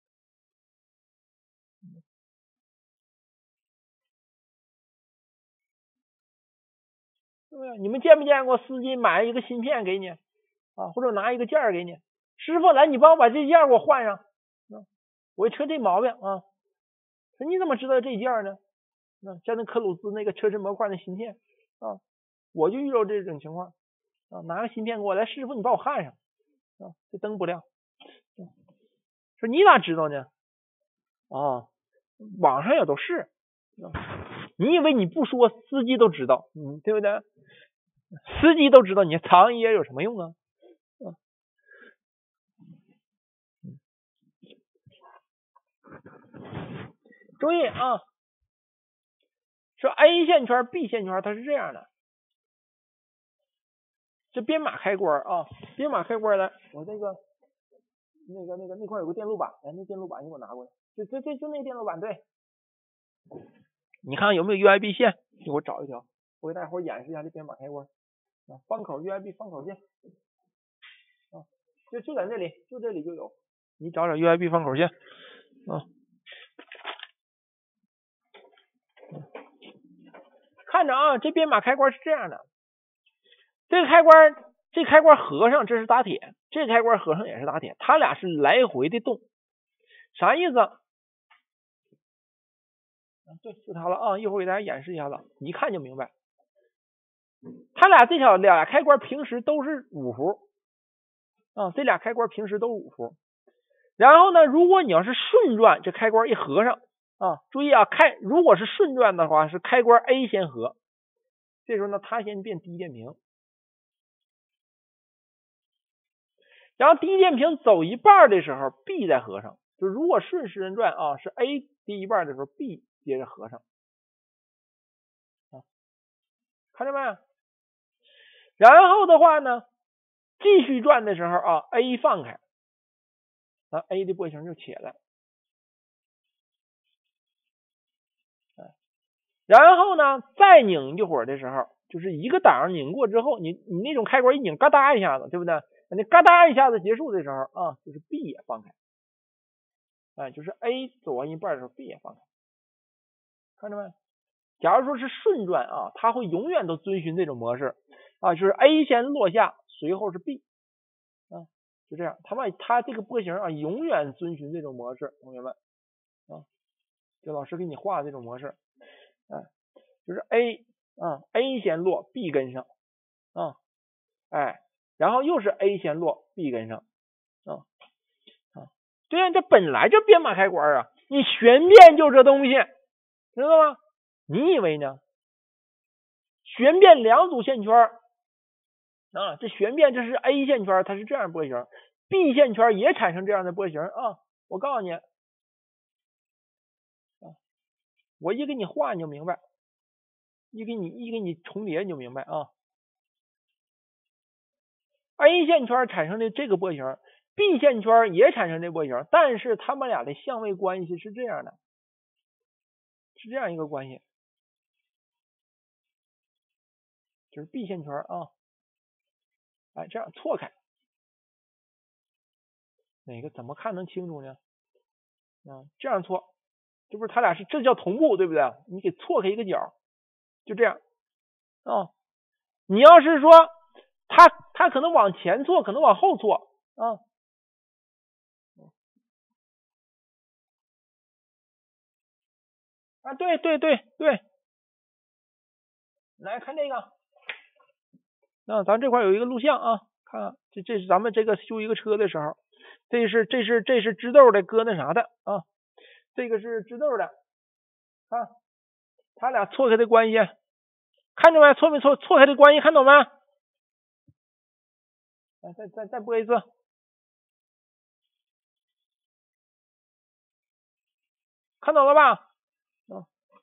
对不对？你们见没见过司机买一个芯片给你啊，或者拿一个件给你，师傅来，你帮我把这件给我换上，啊、我车这毛病啊，说你怎么知道这件呢？ 那像那克鲁兹那个车身模块那芯片啊，我就遇到这种情况啊，拿个芯片给我来，师傅你帮我焊上啊，这灯不亮。说你咋知道呢？哦，网上也都是。你以为你不说司机都知道，嗯，对不对？司机都知道，你藏掖有什么用啊？嗯，注意啊，说 A 线圈 B 线圈它是这样的，这编码开关啊，编码开关来，我这个那个那个那块有个电路板，来那电路板你给我拿过来，就这这就那电路板，对，你看有没有 U I B 线，你给我找一条，我给大伙演示一下这编码开关啊，方口 U I B 方口线啊，就就在那里，就这里就有，你找找 U I B 方口线啊。看着啊，这编码开关是这样的，这个开关，这开关合上，这是打铁，这个开关合上也是打铁，它俩是来回的动，啥意思？对，就它了啊！一会儿给大家演示一下子，一看就明白。它俩这条俩开关平时都是五伏啊，这俩开关平时都是五伏。然后呢，如果你要是顺转，这开关一合上啊，注意啊，开如果是顺转的话，是开关 A 先合，这时候呢，它先变低电平，然后低电平走一半的时候 ，B 再合上。就如果顺时针转啊，是 A 低一半的时候 ，B 接着合上。啊，看见没？然后的话呢，继续转的时候啊 ，A 放开，啊 A 的波形就起来。然后呢，再拧一会儿的时候，就是一个档拧过之后，你你那种开关一拧，嘎哒一下子，对不对？你嘎哒一下子结束的时候啊，就是 B 也放开，哎，就是 A 走完一半的时候 ，B 也放开，看着没？假如说是顺转啊，它会永远都遵循这种模式啊，就是 A 先落下，随后是 B 啊，就这样，它们它这个波形啊，永远遵循这种模式，同学们啊，就老师给你画这种模式。哎，就是 A 啊 ，A 先落 ，B 跟上啊，哎，然后又是 A 先落 ，B 跟上啊啊，对呀，这本来就编码开关啊，你旋变就这东西，知道吗？你以为呢？旋变两组线圈啊，这旋变这是 A 线圈，它是这样波形 ，B 线圈也产生这样的波形啊，我告诉你。我一给你画你就明白，一给你一给你重叠你就明白啊。A 线圈产生的这个波形 ，B 线圈也产生这波形，但是它们俩的相位关系是这样的，是这样一个关系，就是 B 线圈啊，哎，这样错开，哪个怎么看能清楚呢？啊，这样错，这不是它俩是这叫同步，对不对？你给错开一个角，就这样啊。你要是说它它可能往前错，可能往后错啊。啊，对对对对，来看这个，啊，咱这块有一个录像啊，看看这这是咱们这个修一个车的时候，这是这是这是支豆的搁那啥的啊，这个是支豆的，看他俩错开的关系，看见没？错没错？错开的关系看懂没？来，再再再播一次，看懂了吧？啊，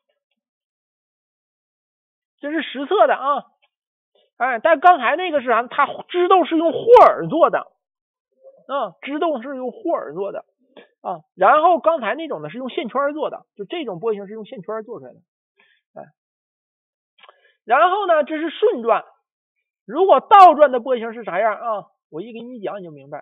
这是实测的啊，哎，但刚才那个是啥？它支豆是用霍尔做的啊，支豆是用霍尔做的啊，然后刚才那种呢是用线圈做的，就这种波形是用线圈做出来的，哎，然后呢这是顺转，如果倒转的波形是啥样啊？我一给你讲你就明白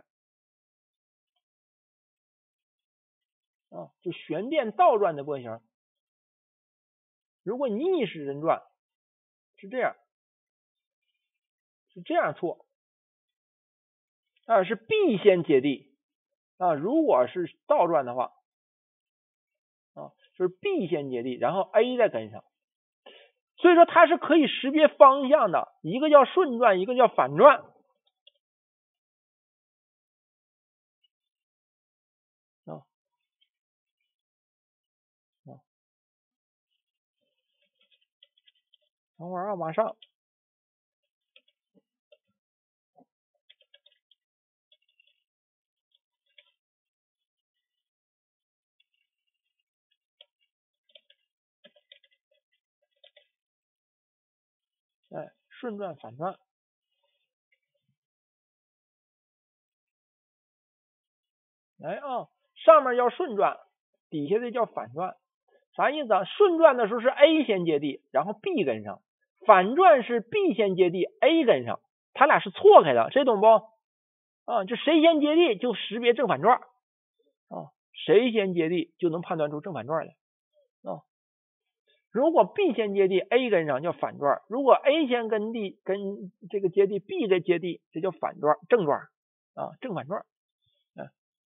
啊，就旋变倒转的波形，如果逆时针转是这样，是这样错啊，是 B 先接地啊，如果是倒转的话啊， 就是 B 先接地，然后 A 再跟上。所以说它是可以识别方向的，一个叫顺转，一个叫反转。啊啊，等会儿啊，马上。哎，顺转反转。来啊，上面叫顺转，底下的叫反转。啥意思啊？顺转的时候是 A 先接地，然后 B 跟上；反转是 B 先接地 ，A 跟上，它俩是错开的，谁懂不？啊，就谁先接地就识别正反转啊，谁先接地就能判断出正反转来啊。如果 B 先接地 ，A 跟上叫反转；如果 A 先跟地跟这个接地 ，B 再接地，这叫反转，正转啊，正反转。嗯、啊、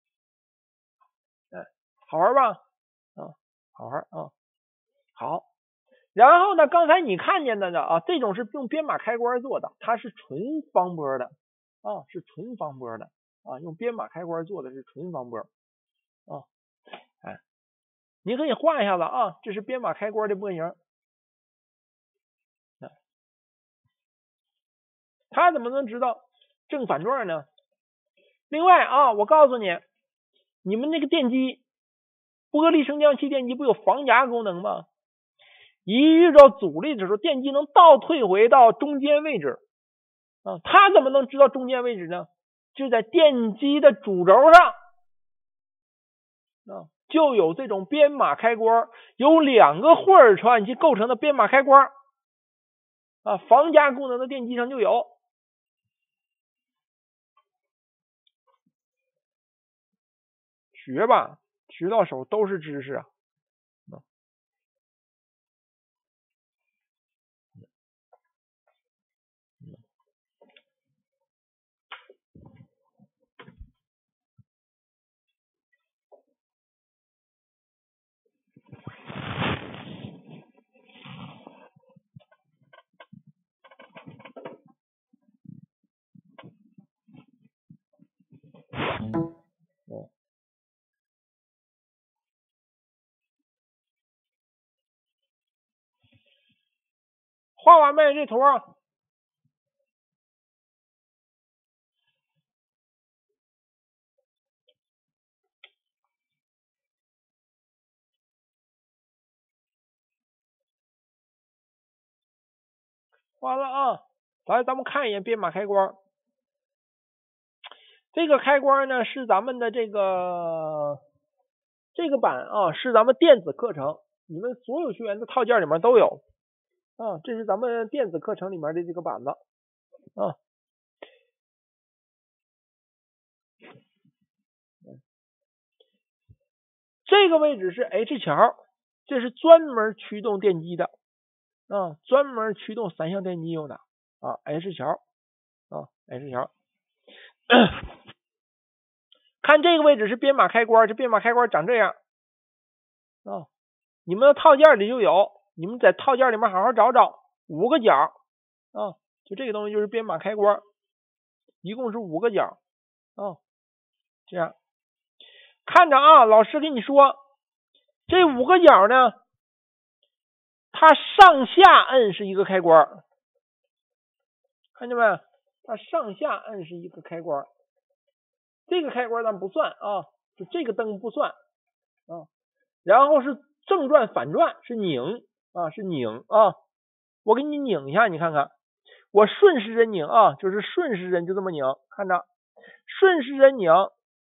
嗯、啊，好玩吧？啊，好玩啊。好，然后呢，刚才你看见的呢啊，这种是用编码开关做的，它是纯方波的啊，是纯方波的啊，用编码开关做的是纯方波啊。哎，你可以画一下子啊，这是编码开关的波形。啊，它怎么能知道正反转呢？另外啊，我告诉你，你们那个电机玻璃升降器电机不有防夹功能吗？一遇到阻力的时候，电机能倒退回到中间位置啊。它怎么能知道中间位置呢？就在电机的主轴上啊，就有这种编码开关，由两个霍尔传感器构成的编码开关啊，防夹功能的电机上就有。学吧，学到手都是知识啊。画完没这图啊？画了啊，来咱们看一眼编码开关。这个开关呢是咱们的这个这个版啊，是咱们电子课程，你们所有学员的套件里面都有啊，这是咱们电子课程里面的这个板子啊。这个位置是 H 桥，这是专门驱动电机的啊，专门驱动三相电机用的啊 ，H 桥啊 ，H 桥。看这个位置是编码开关，这编码开关长这样啊，你们的套件里就有，你们在套件里面好好找找，五个角啊，就这个东西就是编码开关，一共是五个角啊，这样看着啊，老师跟你说，这五个角呢，它上下摁是一个开关，看见没？它上下摁是一个开关，这个开关咱不算啊，就这个灯不算啊。然后是正转反转是拧啊，是拧啊。我给你拧一下，你看看，我顺时针拧啊，就是顺时针就这么拧，看着顺时针拧，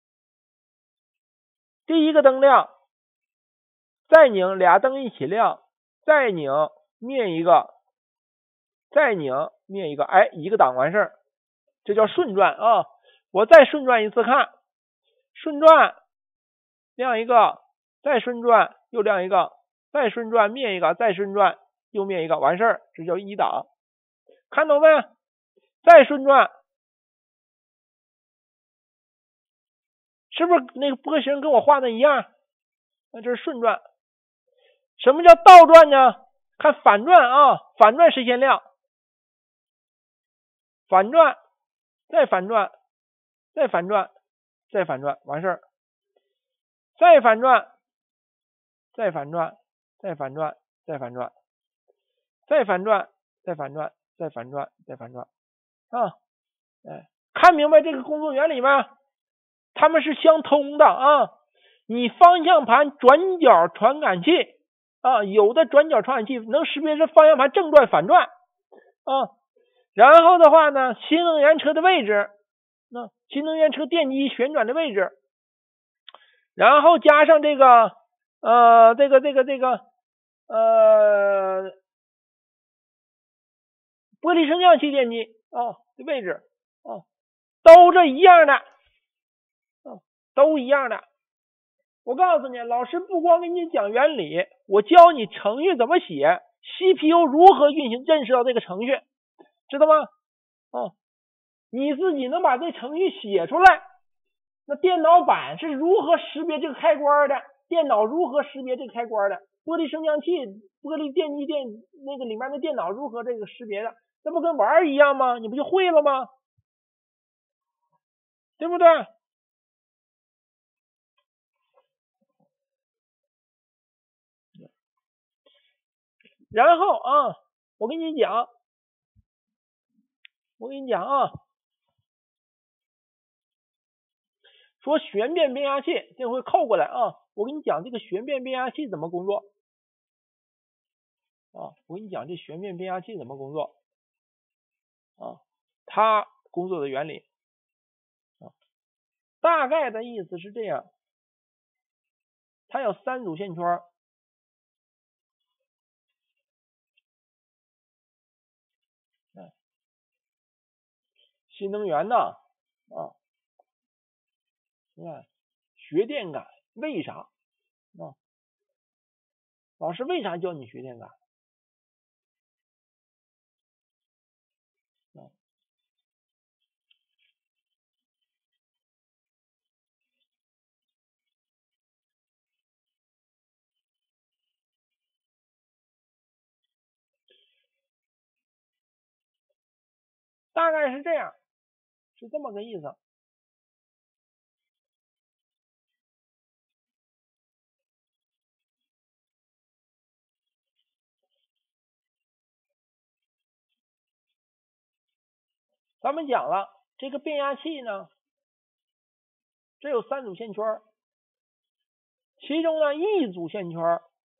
第一个灯亮，再拧俩灯一起亮，再拧灭一个，再拧灭一个，哎，一个档完事儿，这叫顺转啊。我再顺转一次看，顺转亮一个，再顺转又亮一个，再顺转灭一个，再顺转又灭一个，完事儿，这叫一档。看懂没？再顺转，是不是那个波形跟我画的一样？那这是顺转什么叫倒转呢？看反转啊，反转实现量，反转，再反转，再反转，再反转，完事儿，再反转，再反转，再反转，再反转，再反转，再反转，再反转，再反转啊！哎，看明白这个工作原理吗？它们是相通的啊！你方向盘转角传感器啊，有的转角传感器能识别这方向盘正转反转啊。然后的话呢，新能源车的位置，那新能源车电机旋转的位置，然后加上这个呃这个这个这个呃玻璃升降器电机啊的位置啊，都是一样的啊，都一样的。我告诉你，老师不光给你讲原理，我教你程序怎么写 ，C P U 如何运行，认识到这个程序，知道吗？哦，你自己能把这程序写出来，那电脑板是如何识别这个开关的？电脑如何识别这个开关的？玻璃升降器、玻璃电机电那个里面的电脑如何这个识别的？这不跟玩一样吗？你不就会了吗？对不对？然后啊，我跟你讲，我跟你讲啊，说旋变变压器，这回扣过来啊，我跟你讲这个旋变变压器怎么工作啊？我跟你讲这旋变变压器怎么工作啊？它工作的原理啊，大概的意思是这样，它有三组线圈。新能源呢啊，你看学电感为啥啊？老师为啥教你学电感啊？大概是这样，是这么个意思。咱们讲了这个变压器呢，这有三组线圈，其中呢一组线圈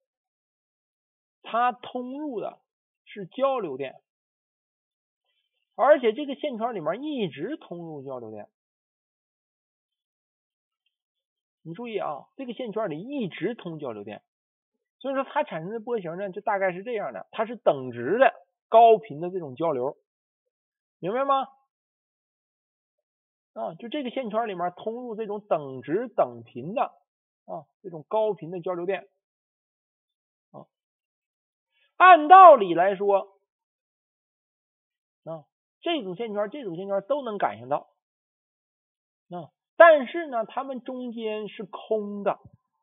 它通入的是交流电，而且这个线圈里面一直通入交流电。你注意啊，这个线圈里一直通交流电，所以说它产生的波形呢，就大概是这样的，它是等值的高频的这种交流，明白吗？啊，就这个线圈里面通入这种等值等频的啊，这种高频的交流电啊。按道理来说啊，这组线圈这组线圈都能感应到啊，但是呢，它们中间是空的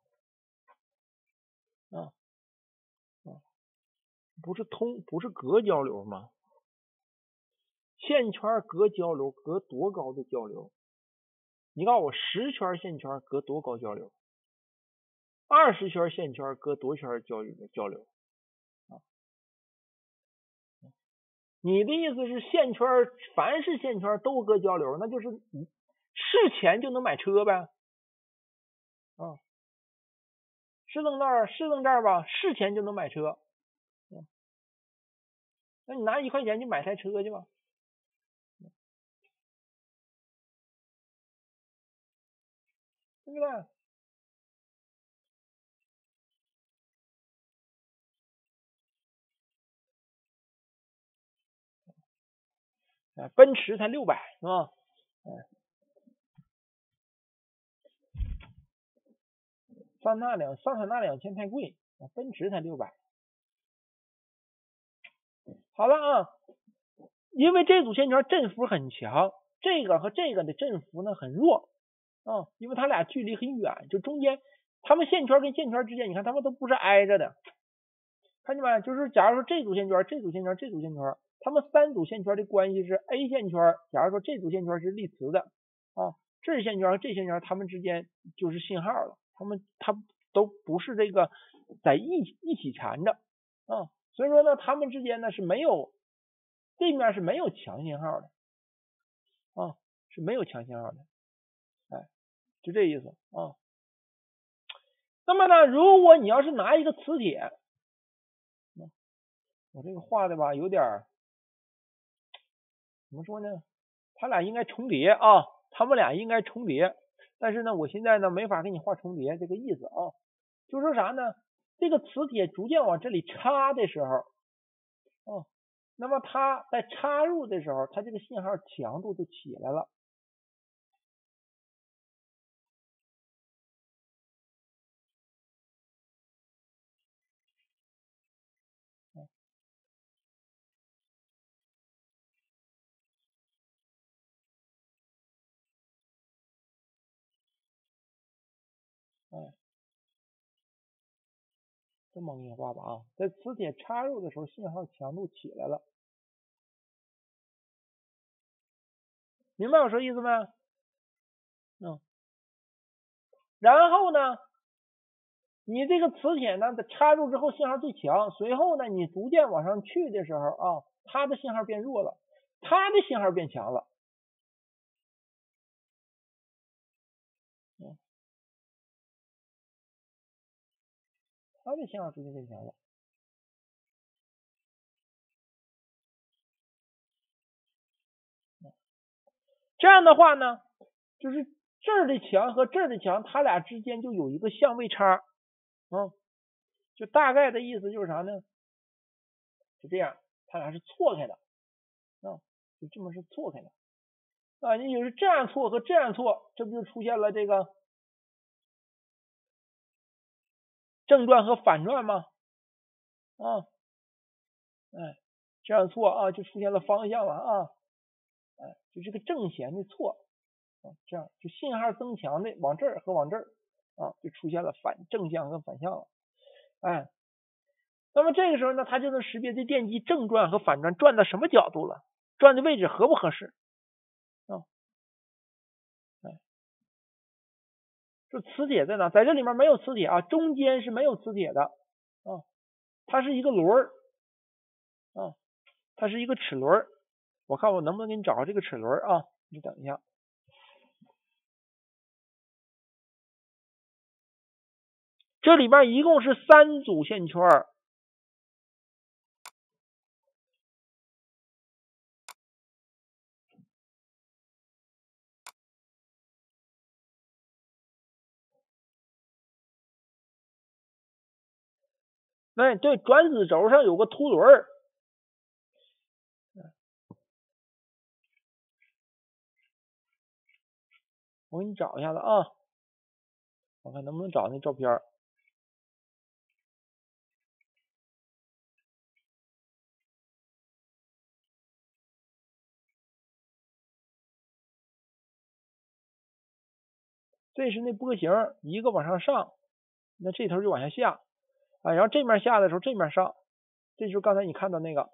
啊啊，不是通不是隔交流吗？线圈隔交流隔多高的交流？你告诉我，十圈线圈隔多高交流？二十圈线圈隔多圈交流交流？啊，你的意思是线圈凡是线圈都隔交流，那就是是钱就能买车呗？啊，是扔那儿是扔这儿吧？是钱就能买车？嗯，那你拿一块钱去买台车去吧？对不对？哎，奔驰才六百是吧？哎，桑塔两桑塔纳两千太贵，奔驰才六百。好了啊，因为这组线圈振幅很强，这个和这个的振幅呢很弱啊，因为它俩距离很远，就中间它们线圈跟线圈之间，你看它们都不是挨着的， 看见没？就是假如说这组线圈、这组线圈、这组线圈，它们三组线圈的关系是 A 线圈，假如说这组线圈是粒磁的啊，这线圈和这线圈它们之间就是信号了，它们它都不是这个在一一起缠着啊，所以说呢，它们之间呢是没有这面是没有强信号的啊，是没有强信号的，哎，就这意思啊。那么呢，如果你要是拿一个磁铁，我这个画的吧有点怎么说呢？它俩应该重叠啊，它们俩应该重叠，但是呢，我现在呢没法给你画重叠，这个意思啊，就说啥呢？这个磁铁逐渐往这里插的时候，啊，那么它在插入的时候，它这个信号强度就起来了。哎，这么给你画吧啊，在磁铁插入的时候，信号强度起来了，明白我说意思没？嗯，然后呢，你这个磁铁呢，在插入之后信号最强，随后呢，你逐渐往上去的时候啊，它的信号变弱了，它的信号变强了。嗯，它的信号逐渐变强了。这样的话呢，就是这儿的强和这儿的强，它俩之间就有一个相位差，啊，就大概的意思就是啥呢？就这样，它俩是错开的，啊，就这么是错开的，啊，你就是这样错和这样错，这不就出现了这个正转和反转吗？啊，哎，这样错啊，就出现了方向了啊，哎，就这个正弦的错啊，这样就信号增强的往这儿和往这儿啊，就出现了反正向和反向了，哎，那么这个时候呢，它就能识别这电机正转和反转转到什么角度了，转的位置合不合适啊？哎，这磁铁在哪？在这里面没有磁铁啊，中间是没有磁铁的啊，它是一个轮儿啊，它是一个齿轮。我看我能不能给你找着这个齿轮啊？你等一下，这里边一共是三组线圈。哎，对，转子轴上有个凸轮，我给你找一下子啊，我看能不能找那照片。这是那波形，一个往上上，那这头就往下下啊，然后这面下的时候这面上，这就是刚才你看到那个。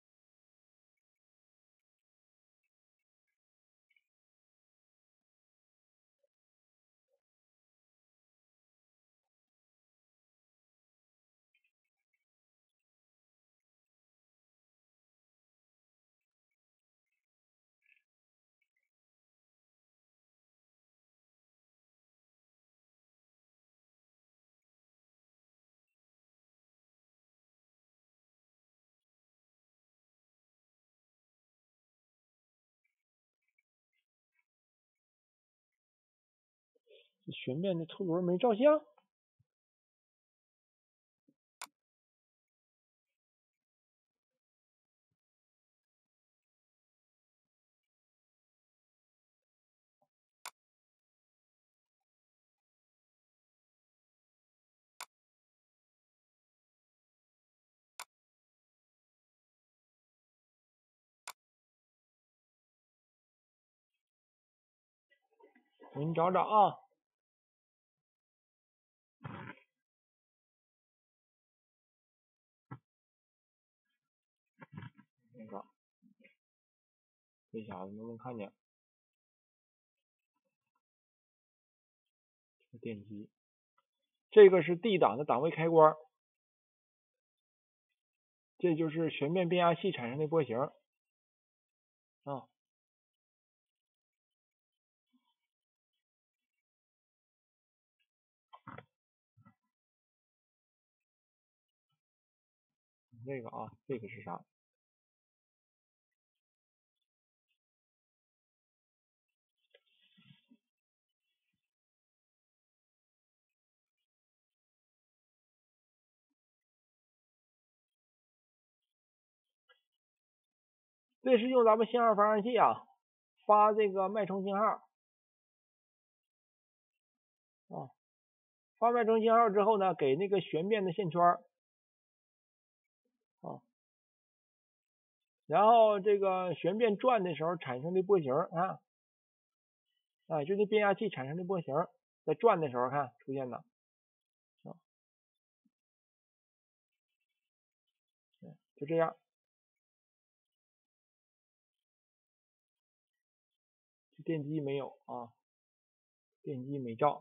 寻遍这凸轮没照相，我给你找找啊。 那个这小子能不能看见？电机，这个是 D 档的档位开关，这就是旋变变压器产生的波形啊。这个啊，这个是啥？这是用咱们信号发射器啊发这个脉冲信号啊，发脉冲信号之后呢，给那个旋变的线圈啊，然后这个旋变转的时候产生的波形啊，啊，就那变压器产生的波形，在转的时候看出现的啊，就这样。电机没有啊，电机没照。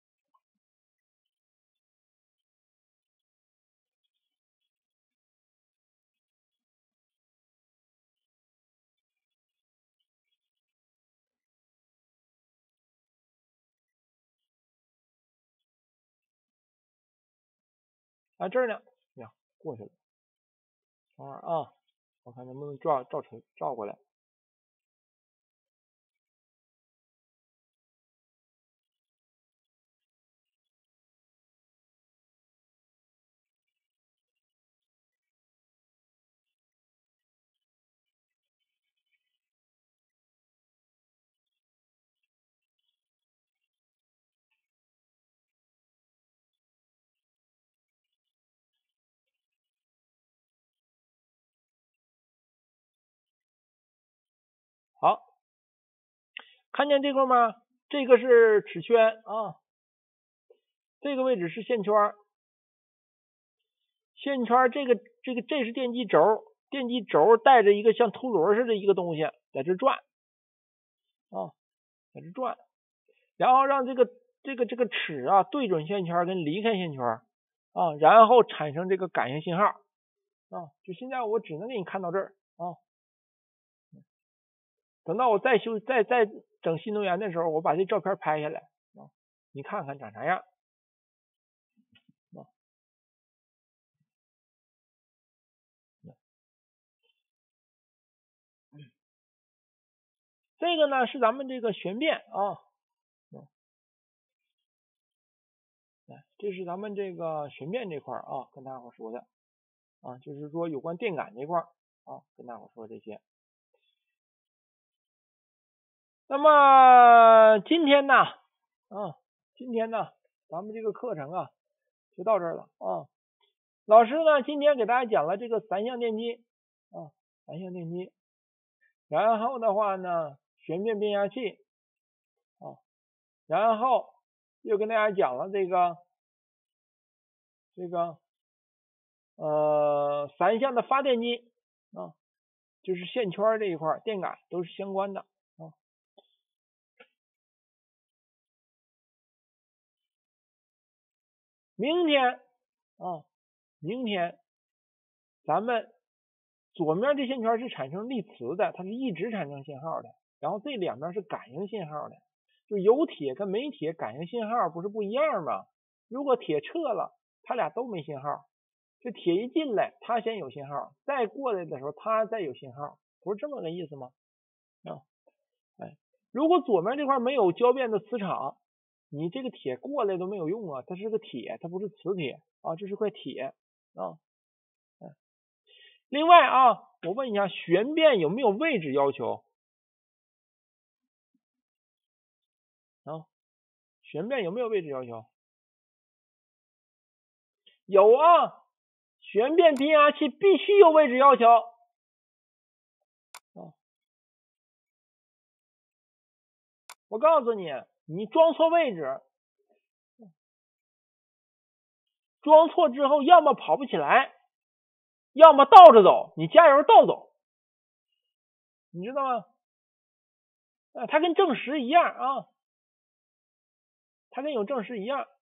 啊，这儿呢，呀，过去了。等会儿啊，我看能不能照照成照过来。好，看见这块吗？这个是齿圈啊，这个位置是线圈，线圈这个这个这是电机轴，电机轴带着一个像凸轮似的一个东西在这转啊，在这转，然后让这个这个这个齿啊对准线圈跟离开线圈啊，然后产生这个感应信号啊。就现在我只能给你看到这儿啊。等到我再修再再整新能源的时候，我把这照片拍下来啊，你看看长啥样啊？这个呢是咱们这个旋变啊，这是咱们这个旋变这块啊，跟大伙说的啊，就是说有关电感这块啊，跟大伙说这些。那么今天呢，啊，今天呢，咱们这个课程啊，就到这儿了啊。老师呢，今天给大家讲了这个三相电机啊，三相电机，然后的话呢，旋变变压器啊，然后又跟大家讲了这个这个呃三相的发电机啊，就是线圈这一块电感都是相关的啊。明天啊，明天咱们左面这线圈是产生粒磁的，它是一直产生信号的，然后这两边是感应信号的，就有铁跟没铁感应信号不是不一样吗？如果铁撤了，它俩都没信号，这铁一进来，它先有信号，再过来的时候它再有信号，不是这么个意思吗？啊，哎，如果左面这块没有交变的磁场，你这个铁过来都没有用啊，它是个铁，它不是磁铁啊，这是块铁啊。另外啊，我问一下，旋变有没有位置要求啊？旋变有没有位置要求？有啊，旋变变压器必须有位置要求啊。我告诉你，你装错位置，装错之后，要么跑不起来，要么倒着走，你加油倒走你知道吗？啊，它跟正时一样啊，它跟有正时一样。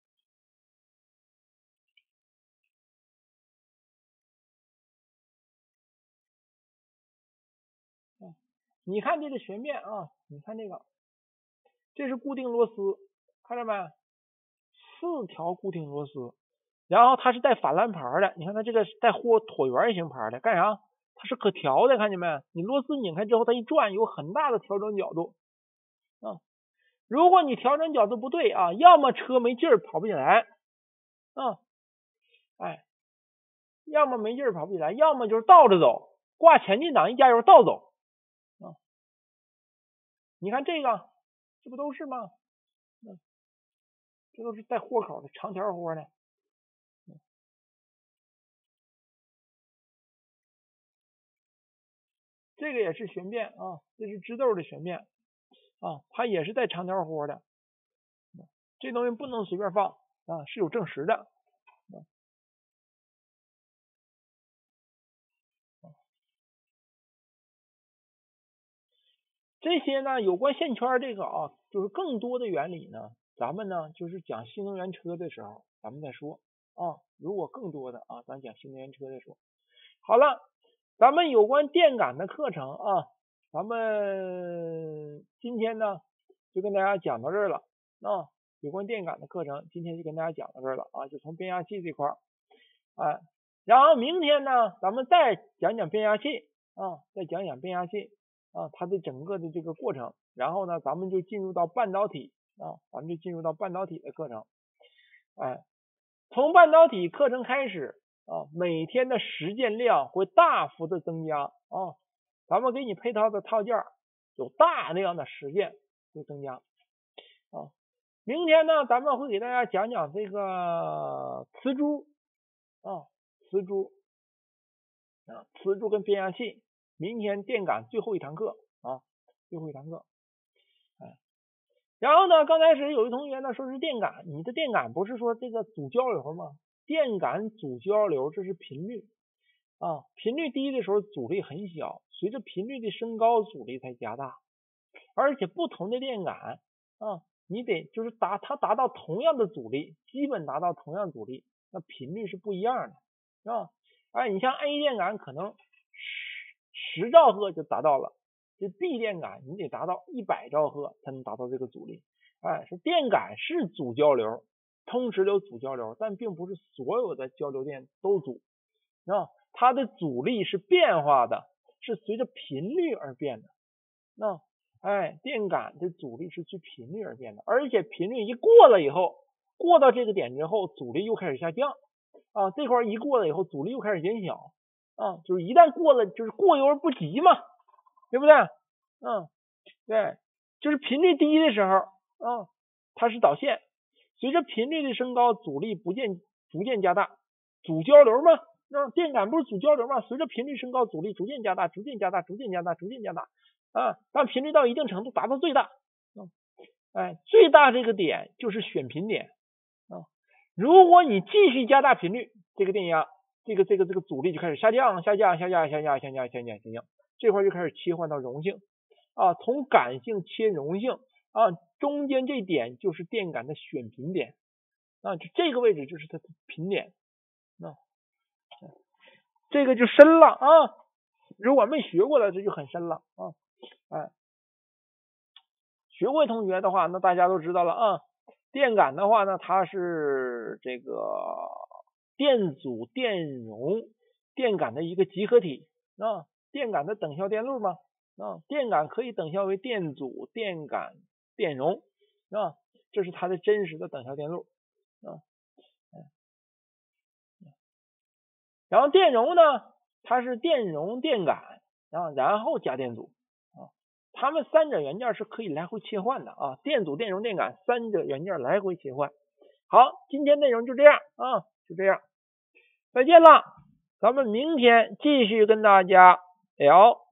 你看这个旋面啊，你看这个，这是固定螺丝，看着没？四条固定螺丝，然后它是带反蓝牌的，你看它这个带或椭圆形牌的，干啥？它是可调的，看见没？你螺丝拧开之后，它一转，有很大的调整角度啊。如果你调整角度不对啊，要么车没劲儿跑不起来啊，哎，要么没劲儿跑不起来，要么就是倒着走，挂前进档一加油倒走啊。你看这个，这不都是吗？嗯，这都是带豁口的长条豁的。嗯，这个也是旋变啊，这是支斗的旋变啊，它也是带长条豁的。这东西不能随便放啊，是有正时的。这些呢，有关线圈这个啊，就是更多的原理呢，咱们呢就是讲新能源车的时候咱们再说啊。如果更多的啊，咱讲新能源车再说。好了，咱们有关电感的课程啊，咱们今天呢就跟大家讲到这儿了啊。有关电感的课程今天就跟大家讲到这儿了啊，就从变压器这块儿，哎，然后明天呢咱们再讲讲变压器啊，再讲讲变压器。啊，它的整个的这个过程，然后呢，咱们就进入到半导体啊，咱们就进入到半导体的课程。哎，从半导体课程开始啊，每天的实践量会大幅的增加啊，咱们给你配套的套件有大量的实践会增加啊。明天呢，咱们会给大家讲讲这个磁珠啊，磁珠啊，磁珠跟变压器。明天电感最后一堂课啊，最后一堂课，哎，然后呢，刚开始有一同学呢说是电感，你的电感不是说这个主交流吗？电感主交流这是频率啊，频率低的时候阻力很小，随着频率的升高，阻力才加大，而且不同的电感啊，你得就是达它达到同样的阻力，基本达到同样阻力，那频率是不一样的，是吧？哎，你像 A 电感可能十兆赫就达到了，这 B 电感你得达到一百兆赫才能达到这个阻力。哎，是电感是主交流，通直流主交流，但并不是所有的交流电都主啊，它的阻力是变化的，是随着频率而变的。那哎，电感的阻力是随频率而变的，而且频率一过了以后，过到这个点之后，阻力又开始下降啊，这块一过了以后，阻力又开始减小。啊，就是一旦过了，就是过犹而不及嘛，对不对？嗯，对，就是频率低的时候，啊，它是导线，随着频率的升高，阻力不渐逐渐加大，主交流嘛，那电感不是主交流嘛？随着频率升高，阻力逐渐加大，逐渐加大，逐渐加大，逐渐加大，啊，当频率到一定程度达到最大，嗯，哎，最大这个点就是选频点啊。如果你继续加大频率，这个电压。这个这个这个阻力就开始下降，下降，下降，下降，下降，下降，下降，这块就开始切换到容性啊，从感性切容性啊，中间这点就是电感的选频点啊，就这个位置就是它的频点啊，这个就深了啊，如果没学过的这就很深了啊，哎，学过同学的话，那大家都知道了啊，电感的话呢，它是这个。电阻电容电感的一个集合体啊，电感的等效电路嘛啊，电感可以等效为电阻、电感、电容啊，这是它的真实的等效电路啊。然后电容呢，它是电容、电感啊，然后加电阻啊，它们三者元件是可以来回切换的啊，电阻、电容、电感三者元件来回切换。好，今天内容就这样啊，就这样。再见了，咱们明天继续跟大家聊